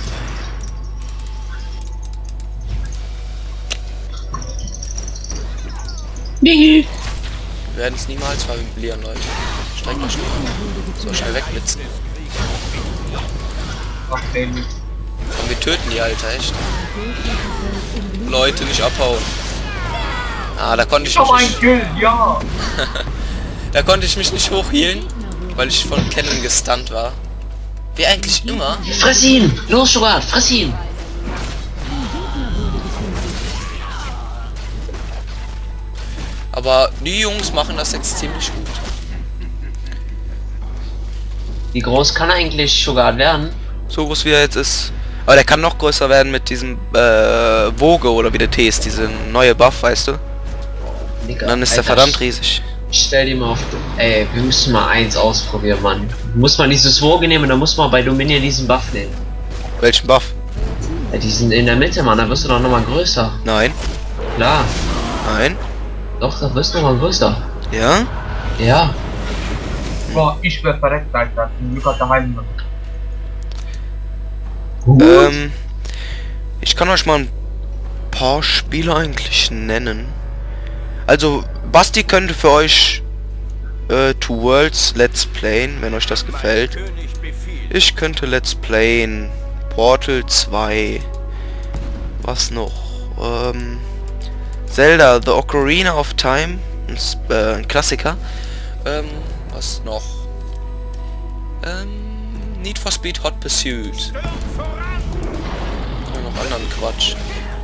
Nee. Wir werden es niemals verlieren, Leute. Streck mal schnell an. So schnell wegblitzen. Ach, Baby. Und wir töten die, Alter, echt. Leute, nicht abhauen. Ah, da konnte ich Ich hab mich einen nicht, Kill, ja! da konnte ich mich nicht hochhealen, weil ich von Cannon gestunt war. Wie eigentlich immer. Friss ihn! Los, Schokolade, friss ihn! Aber die Jungs machen das jetzt ziemlich gut. Wie groß kann eigentlich Schokolade werden? So groß wie er jetzt ist. Aber der kann noch größer werden mit diesem äh, Woge oder wie der T ist, diese neue Buff, weißt du? Digga, Und dann ist der Alter, verdammt riesig. Stell dir mal auf. Ey, wir müssen mal eins ausprobieren, Mann. Muss man dieses Woge nehmen, dann muss man bei Dominion diesen Buff nehmen. Welchen Buff? Ja, die sind in der Mitte, Mann, da wirst du doch nochmal größer. Nein. Klar. Nein. Doch, da wirst du nochmal größer. Ja? Ja. Boah, ich wär verreckt, Alter. Zum Glück hat der Heilen. Gut. Ähm, ich kann euch mal ein paar Spiele eigentlich nennen. Also, Basti könnte für euch äh, Two Worlds Let's Playen, wenn euch das gefällt. König befiehlt. Ich könnte Let's Playen Portal zwei. Was noch? Ähm, Zelda The Ocarina of Time. ein, Sp- äh, ein Klassiker. Ähm, was noch? Ähm, Need for Speed Hot Pursuit. Stürmt voran! Und noch anderen Quatsch.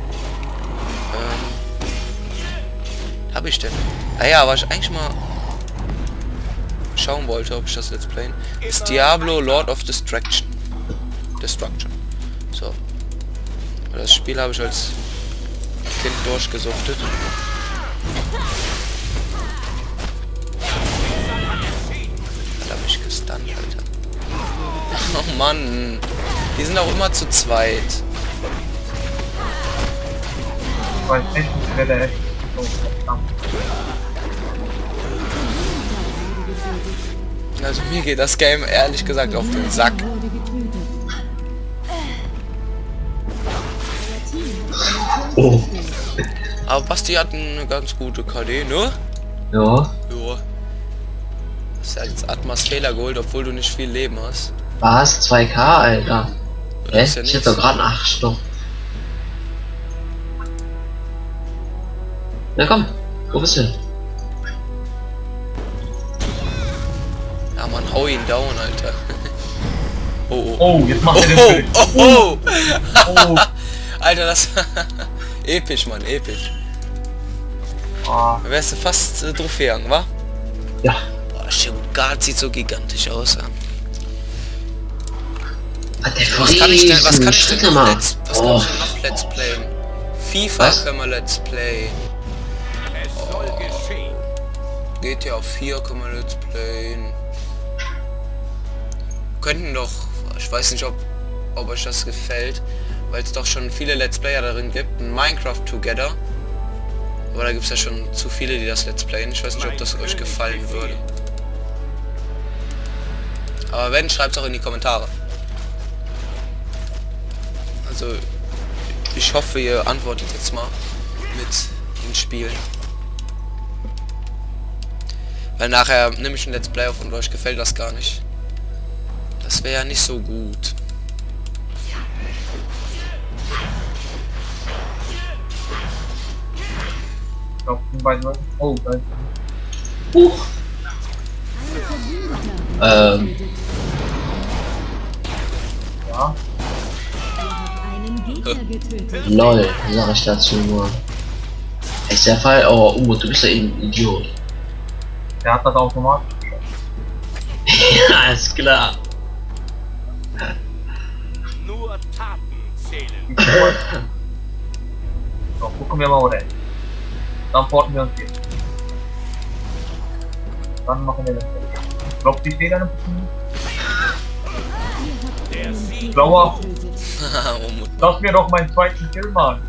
Ähm, hab ich denn? Ah ja, was ich eigentlich mal schauen wollte, ob ich das Let's Playen, ist Diablo Lord of Destruction. Destruction. So. Das Spiel habe ich als Kind durchgesuchtet. Da hab ich gestunt, Alter. Oh Mann. Die sind auch immer zu zweit. Weil technisch wäre der echt so verdammt. Also mir geht das Game ehrlich gesagt auf den Sack. Wurde getötet. Oh. Aber Basti hat eine ganz gute K D, ne? Ja. Ja. Das ist ja jetzt Atmas Fehler geholt, obwohl du nicht viel Leben hast. Was? zwei K, Alter. Hä? ist ja Ich hab nichts. doch gerade einen acht Stoff. Na komm, wo bist du? Ja, man, hau ihn down, Alter. Oh, oh. Oh, jetzt macht Oh, er den oh, Bild. oh, oh. Oh. Alter, das... episch, Mann, episch. Ah, Da wärst du fast äh, drauf gegangen, wa? Ja. Boah, Guard sieht so gigantisch aus, ja. Ah, der Was kann ich denn, was kann ich Schritte denn noch mal. let's, was Oh. kann ich denn noch Let's Playen? FIFA Was? können wir Let's Play. Es soll geschehen. G T A vier können wir Let's Playen. Könnten doch, ich weiß nicht, ob, ob euch das gefällt, weil es doch schon viele Let's Player darin gibt. Ein Minecraft Together. Aber da gibt es ja schon zu viele, die das Let's Playen. Ich weiß nicht, ob das euch gefallen würde. Aber wenn, schreibt es auch in die Kommentare. Also, ich hoffe, ihr antwortet jetzt mal mit den Spielen. Weil nachher nehme ich ein Let's Play auf und euch gefällt das gar nicht. Das wäre ja nicht so gut. ich glaub, die beiden Leute. Oh, da ist Huch. Ähm. ja. Einen Gegner getötet. Lol, sag ich dazu nur. Ist der Fall? Oh, Umut, du bist ja ein Idiot. Der hat das automatisch. Ja, ist klar. Nur Taten zählen. So, gucken wir mal, wo der ist. Dann porten wir uns hier. Dann machen wir das. Glaubt die Fehler ein bisschen? Der Sieg Blauer, Oh, Mut. lass mir doch meinen zweiten Kill machen.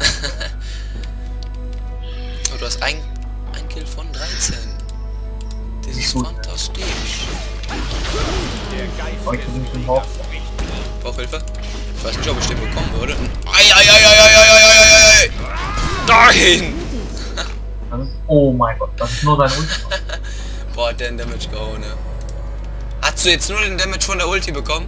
Oh, du hast ein, ein Kill von dreizehn. Das ist Gut. fantastisch. der Geist Heute des sind wir im Haus. Bauchhilfe? Ich weiß nicht, ob ich den bekommen würde. Ei, ei, ei, ei, ei, ei, ei, ei, ei. Nein! Das ist, oh mein Gott, das ist nur dein Ulti. Boah, hat der einen Damage gehauen, ne? Hast du jetzt nur den Damage von der Ulti bekommen?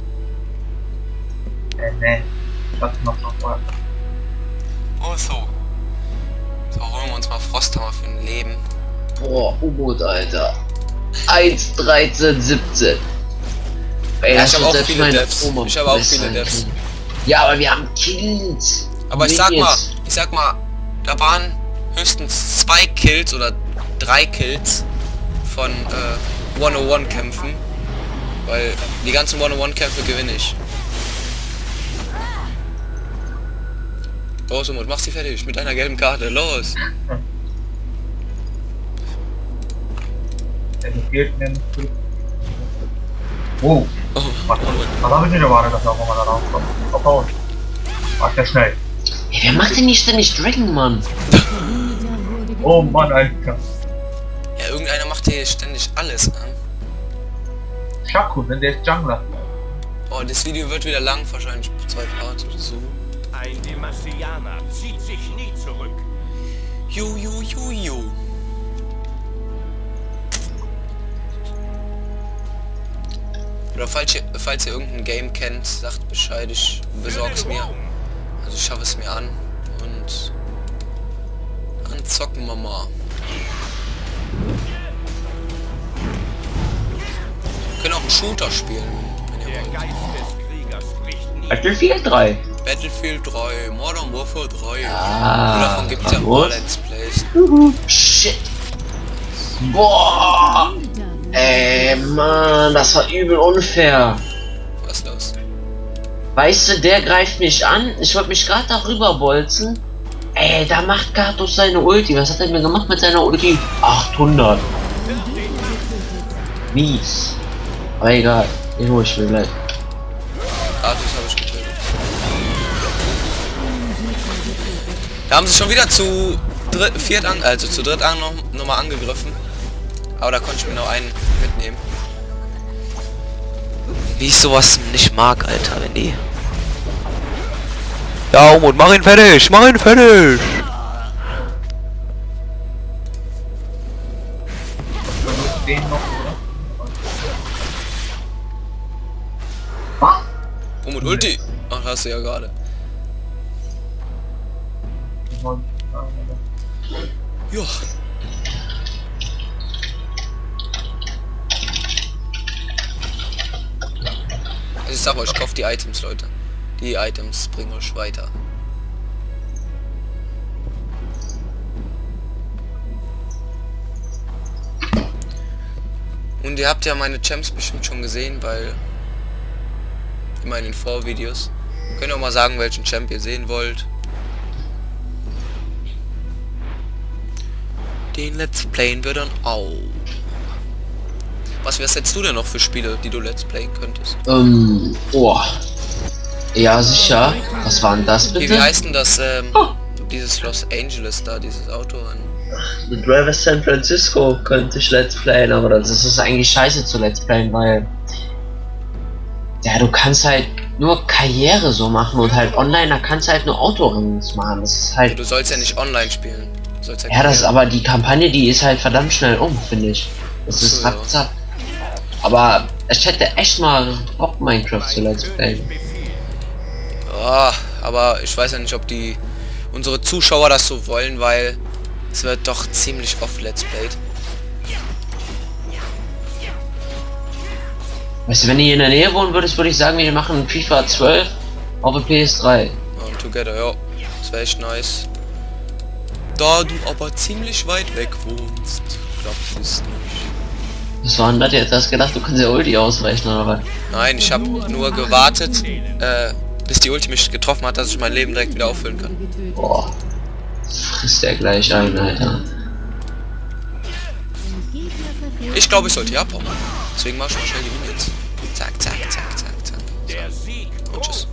Äh, ne. Ich hatte noch noch mal. Oh, so. So, holen wir uns mal Frosthammer für ein Leben. Boah, Umut, Alter. eins, dreizehn, siebzehn. Ey, Ja, das ich habe wird auch selbst viele meine Devs. Oma Ich habe auch besser viele sein Devs. können. Ja, aber wir haben Kills. Aber ich Wen sag mal, jetzt? ich sag mal, da waren höchstens zwei Kills oder drei Kills von äh, one-on-one-Kämpfen. Weil die ganzen one-on-one-Kämpfe gewinne ich. Los, Umut, mach sie fertig mit einer gelben Karte. Los! Der gefehlt mir nicht gut. Oh, Oh, was, was habe ich nicht erwartet, dass er auch mal da rauskommt. Vertrauen. War der schnell. Ey, wer macht denn nicht ständig Dragon, Mann? Oh Mann, Alter. ja, irgendeiner macht hier ständig alles an. Shaku, denn der ist Jungler. Oh, das Video wird wieder lang, wahrscheinlich zwei Parts oder so. Ein Demacianer zieht sich nie zurück. Ju, ju, ju, ju. Oder falls ihr, falls ihr irgendein Game kennt, sagt Bescheid, ich besorg's mir. Also ich schaffe es mir an und dann zocken wir mal. können auch einen Shooter spielen, wenn ihr Der wollt. Geist des Kriegers spricht nie. Battlefield drei. Battlefield drei, Modern Warfare drei. Ah, Und davon gibt es ja ein was? paar Let's Plays. Shit. Boah. Ey, Mann, das war übel unfair. Was ist los? Weißt du, der greift mich an. Ich wollte mich gerade darüber bolzen. Ey, da macht Gatos seine Ulti. Was hat er mir gemacht mit seiner Ulti? achthundert. Mies. Aber egal. Den hol ich mir gleich. Gratis habe ich getötet. Da haben sie schon wieder zu dritt, viert an, also zu dritt an, noch, noch mal angegriffen. Aber da konnte ich mir noch einen mitnehmen. Wie ich sowas nicht mag, Alter, wenn die... Ja, und mach ihn fertig, mach ihn fertig! Versucht den noch, oder? Was? Oh, mit Ulti! Ach, hast du ja gerade. Ich wollte sagen, oder? Ja. Ich sag euch, kauft die Items, Leute. Die Items bringen euch weiter. Und ihr habt ja meine Champs bestimmt schon gesehen, weil immer in den Vorvideos. Könnt ihr auch mal sagen, welchen Champ ihr sehen wollt. Den Let's Playen wir dann auch. Was wär's jetzt du denn noch für Spiele, die du Let's Playen könntest? Ähm, oh. Ja, sicher. Was war denn das Wie, bitte? wie heißt denn das, ähm, Oh. dieses Los Angeles da, dieses Auto an? The Driver San Francisco könnte ich Let's Playen, aber das ist eigentlich scheiße zu Let's Playen, weil... Ja, du kannst halt nur Karriere so machen und halt online, da kannst du halt nur Autorennen machen. Das ist halt... Du sollst ja nicht online spielen. Du sollst Ja, das ist aber die Kampagne, die ist halt verdammt schnell um, finde ich. Das Ach ist so, ja. ratzap. Aber ich hätte echt mal Bock, Minecraft zu Let's Playen. Oh, aber ich weiß ja nicht, ob die unsere Zuschauer das so wollen, weil es wird doch ziemlich oft Let's Played. Weißt du, wenn ihr hier in der Nähe wohnen würdest, würde ich sagen, wir machen FIFA zwölf auf der P S drei. Und Together, ja. Das wäre echt nice. Da du aber ziemlich weit weg wohnst, klappt es nicht. Was war denn das jetzt? Hast du gedacht, du kannst ja Ulti ausweichen oder was? Nein, ich habe nur gewartet, äh, bis die Ulti mich getroffen hat, dass ich mein Leben direkt wieder auffüllen kann. Boah. Frisst der gleich ein, Alter. Ich glaube, ich sollte hier abhauen. Deswegen mach ich mal schnell die Minions. Zack, zack, zack, zack, zack. Der Sieg Und tschüss.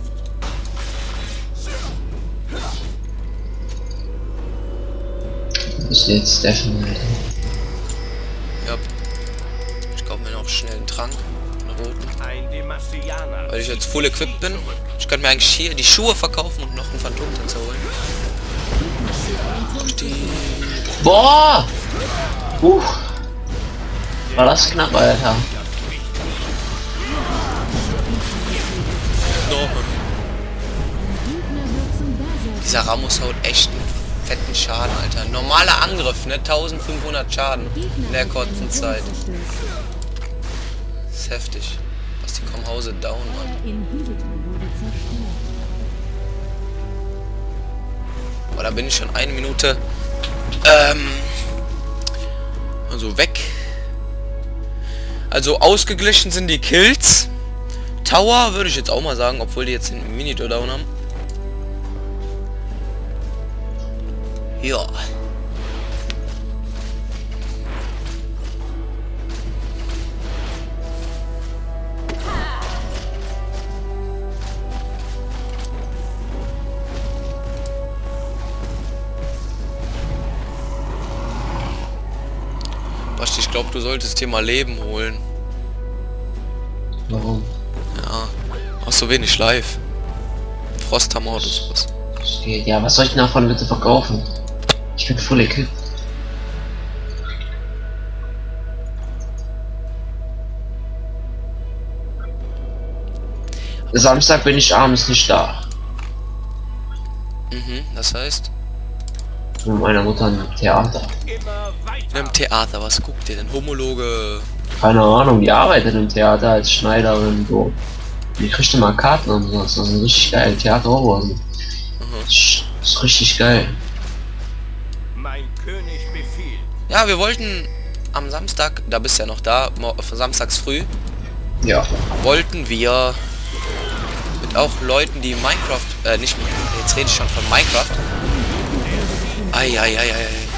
Ich jetzt Steffen, Alter. Ja. Ich kaufe mir noch schnell einen Trank, einen roten. ein Demacianer. Weil ich jetzt full equipped bin. Ich könnte mir eigentlich hier die Schuhe verkaufen und noch einen Phantomtänzer holen. Die... Boah! Uh! War das knapp, Alter. Dieser Ramos haut echt einen fetten Schaden, Alter. Normaler Angriff, ne? eintausendfünfhundert Schaden in der kurzen Zeit. Das ist heftig. Was die kommen Hause down, Mann. Boah, da bin ich schon eine Minute ähm, also weg. Also ausgeglichen sind die Kills. Tower würde ich jetzt auch mal sagen, obwohl die jetzt den Mini-Down haben. Ja. Basti, ich glaube, du solltest dir mal Leben holen. Warum? Ja. Auch so wenig live. Frosthammer oder sowas. Steht. Ja, was soll ich denn davon bitte verkaufen? Ich bin voll equipped. Samstag bin ich abends nicht da. Mhm, das heißt? Mit meiner Mutter im Theater. Immer In weiter. einem Theater, was guckt ihr denn? Homologe. keine Ahnung, die arbeitet im Theater als Schneiderin, so. Die kriegt immer Karten und so, das ist richtig geil, Theaterroboter. Das ist richtig geil. Mein König befiehlt. Ja, wir wollten am Samstag, da bist du ja noch da, mo- samstags früh, Ja. wollten wir mit auch Leuten, die Minecraft, äh, nicht, jetzt rede ich schon von Minecraft. Eieieiei.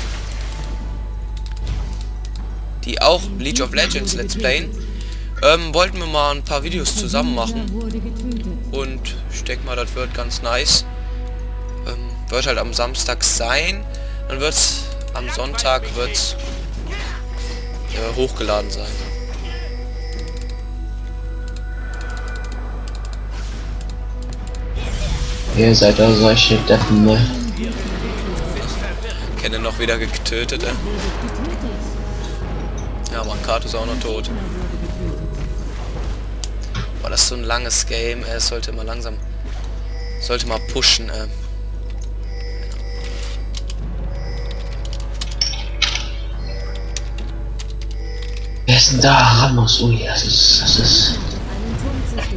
Die auch League of Legends Let's Playen. Ähm, wollten wir mal ein paar Videos zusammen machen. Wurde getötet. Und ich denke mal, das wird ganz nice. Ähm, wird halt am Samstag sein. Dann wird's am Sonntag wird's äh, hochgeladen sein. Ihr seid da solche Deppen, ne? Kenne noch wieder getötet, ey. Ja, man, Kato ist auch noch tot. Boah, das ist so ein langes Game, er sollte mal langsam, sollte mal pushen, ey. Wer ist denn da? Ramos, ui, das ist, das ist... Einen Turm zerstört.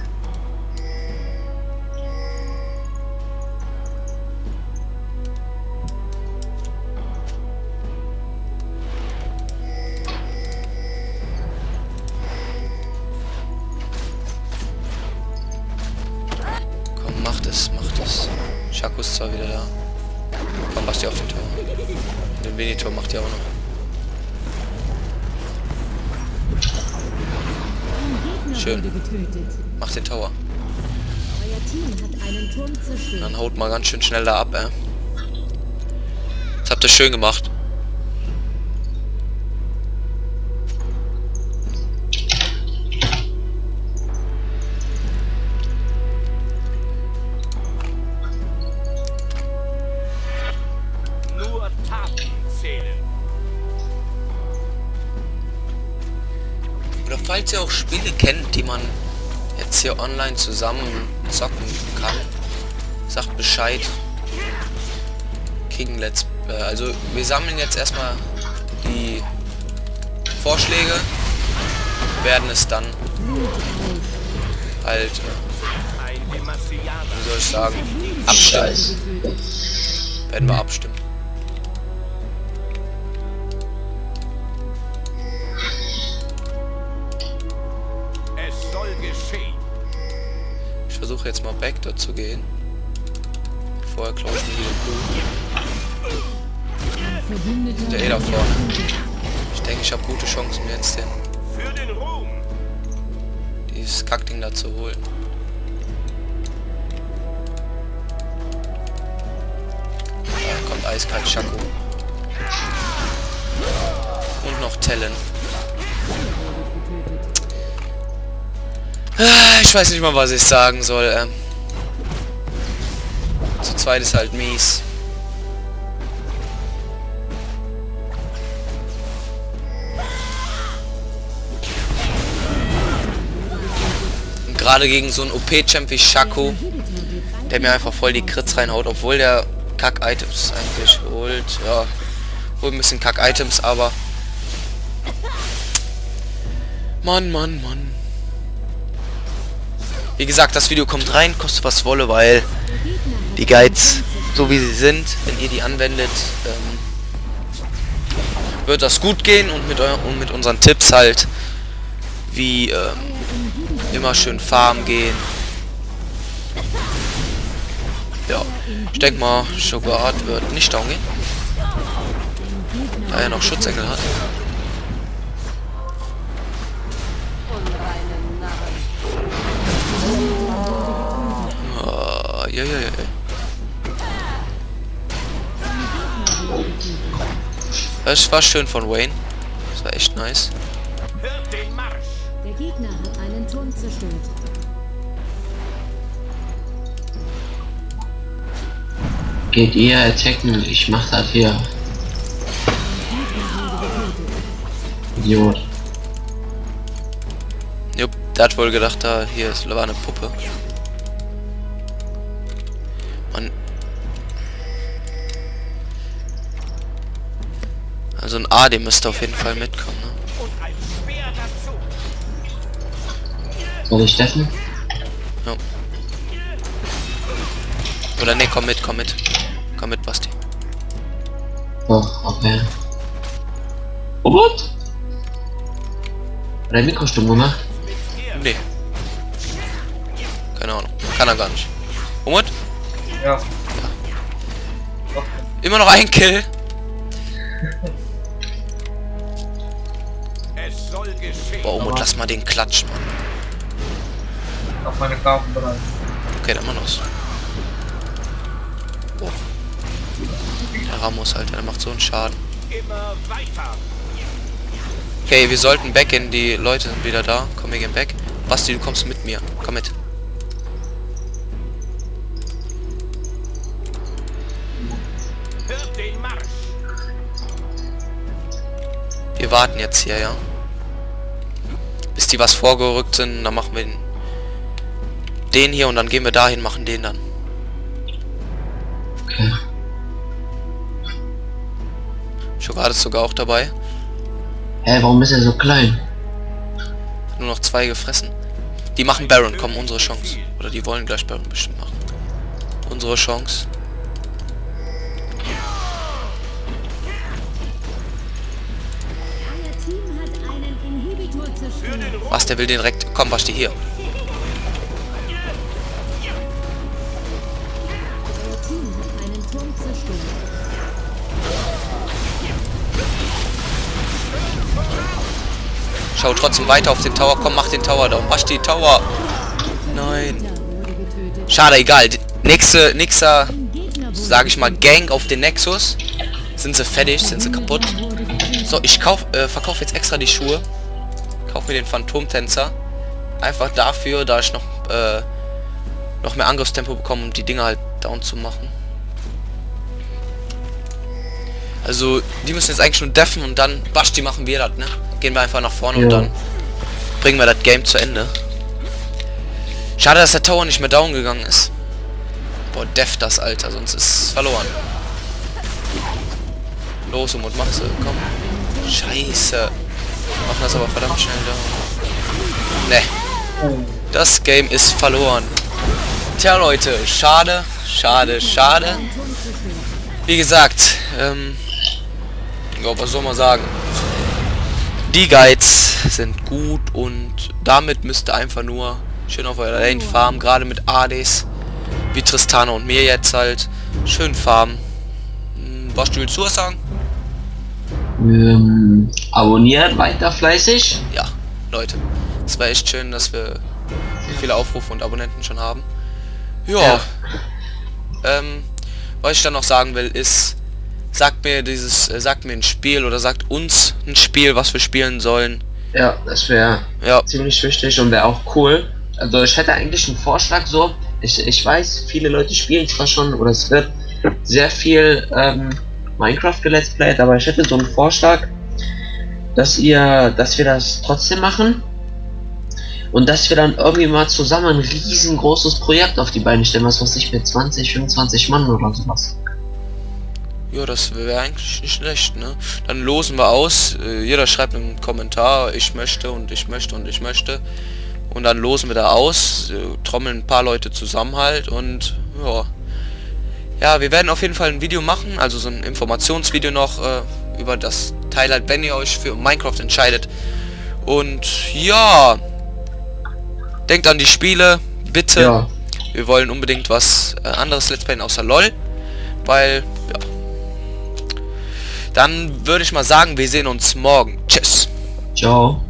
Komm, mach das, mach das. Shaco ist zwar wieder da. Komm, mach die auf den Tor. Den Venetor macht die auch noch. Ein Gegner Schön. wurde getötet. Mach den Tower. Euer Team hat einen Turm zerstört. Dann haut mal ganz schön schnell da ab, ey. Das habt ihr schön gemacht. Nur Taten zählen. Oder falls ihr auch Spiele kennt, die man jetzt hier online zusammen zocken kann, sagt Bescheid. King Let's äh, also wir sammeln jetzt erstmal die Vorschläge, werden es dann halt, äh, Ein Demacianer. wie soll ich sagen, abstimmen. Scheiße. Werden wir abstimmen. Es soll geschehen. Ich versuche jetzt mal Backdoor zu gehen. Vorher klaue ich mir hier den Blue. Verbündeter Der eh da vorne. Ich denke, ich habe gute Chancen, mir jetzt den, Für den Ruhm. dieses Kackding da zu holen. Da kommt eiskalt Shaco. Und noch Talon. Ah, ich weiß nicht mal, was ich sagen soll. Ähm. Zu zweit ist halt mies. Und gerade gegen so einen O P-Champ wie Shaco, der mir einfach voll die Crits reinhaut, obwohl der Kack-Items eigentlich holt. Ja, holt ein bisschen Kack-Items, aber... Mann, Mann, Mann. Wie gesagt, das Video kommt rein, kostet was wolle, weil die Guides, so wie sie sind, wenn ihr die anwendet, ähm, wird das gut gehen und mit, euer, und mit unseren Tipps halt, wie ähm, immer schön farmen gehen. Ja, ich denke mal, Sugar wird nicht down gehen, da er noch Schutzengel hat. Ah, ja, ja, ja, ja. Das war schön von Wayne. Das war echt nice. Hört den Marsch. Der Gegner hat einen Turm zerstört. Geht ihr attacken, ich mach das hier. Idiot. Jupp, der hat wohl gedacht, da hier ist war eine Puppe. Man. Also ein A, dem müsste auf jeden Fall mitkommen, ne? Und ein Speer dazu. Soll ich steffen? Ja. Oder ne, komm mit, komm mit. Komm mit, Basti. Doch, okay. Robot? Hat er Mikro stumm gemacht? Nee. Keine Ahnung. Kann er gar nicht. Umut? Ja. Immer noch ein Kill. Es soll geschehen. Boah, Umut, lass mal den klatschen, Mann. Auf meine Karten bereit. Okay, dann mal los. Oh. Der Ramos, Alter, der macht so einen Schaden. Immer weiter. Okay, wir sollten backgehen. Die Leute sind wieder da. Komm, wir gehen back. Basti, du kommst mit mir. Komm mit. Hört den Marsch. Wir warten jetzt hier, ja. Bis die was vorgerückt sind, dann machen wir den, den hier und dann gehen wir dahin, machen den dann. Okay. Schokolade ist sogar auch dabei. Hä, warum ist er so klein? Nur noch zwei gefressen. Die machen Baron, komm, unsere Chance. Oder die wollen gleich Baron bestimmt machen. Unsere Chance. Euer Team hat einen Inhibitor zerstört. Was, der will den direkt... Komm, Basti, hier. Euer Team hat einen Turm zerstört. Schau trotzdem weiter auf den Tower. Komm, mach den Tower down. Basti, Tower. Nein. Der wurde getötet. Schade, egal. Die nächste, nächster, Ein Gegner wurde sage ich mal, Gang auf den Nexus. Sind sie fertig? Sind sie kaputt? wurde getötet. So, ich kauf, äh, verkaufe jetzt extra die Schuhe. Kauf mir den Phantomtänzer. Einfach dafür, da ich noch, äh, noch mehr Angriffstempo bekomme, um die Dinger halt down zu machen. Also, die müssen jetzt eigentlich nur deffen und dann, Basti, machen wir das, ne? Gehen wir einfach nach vorne Ja. und dann bringen wir das Game zu Ende. Schade, dass der Tower nicht mehr down gegangen ist. Boah, def das, Alter, sonst ist es verloren. Los, und mach sie, komm. Scheiße. Machen das aber verdammt schnell down. Ne. Das Game ist verloren. Tja, Leute, schade, schade, schade. Wie gesagt, ähm... ja, was soll man sagen? Die Guides sind gut und damit müsst ihr einfach nur schön auf eurer Lane farmen, gerade mit A Ds, wie Tristana und mir jetzt halt. Schön farmen. Hm, was willst du was sagen? Ähm, abonniert weiter fleißig. Ja, Leute, es war echt schön, dass wir so viele Aufrufe und Abonnenten schon haben. Ja. Ja. Ähm, was ich dann noch sagen will, ist, sagt mir dieses, äh, sagt mir ein Spiel oder sagt uns ein Spiel, was wir spielen sollen. Ja, das wäre Ja, ziemlich wichtig und wäre auch cool. Also ich hätte eigentlich einen Vorschlag so. Ich, ich weiß, viele Leute spielen zwar schon oder es wird sehr viel ähm, Minecraft gelet's played, aber ich hätte so einen Vorschlag, dass ihr, dass wir das trotzdem machen und dass wir dann irgendwie mal zusammen ein riesengroßes Projekt auf die Beine stellen, was weiß ich, mit zwanzig, fünfundzwanzig Mann oder sowas. ja, das wäre eigentlich nicht schlecht, ne? Dann losen wir aus. Äh, jeder schreibt einen Kommentar, ich möchte und ich möchte und ich möchte. Und dann losen wir da aus, äh, trommeln ein paar Leute zusammen halt und ja. Ja, wir werden auf jeden Fall ein Video machen, also so ein Informationsvideo noch äh, über das Teil halt, wenn ihr euch für Minecraft entscheidet. Und ja, denkt an die Spiele, bitte. Ja, Wir wollen unbedingt was äh, anderes Let's Playen außer LOL, weil, ja. Dann würde ich mal sagen, wir sehen uns morgen. Tschüss. ciao.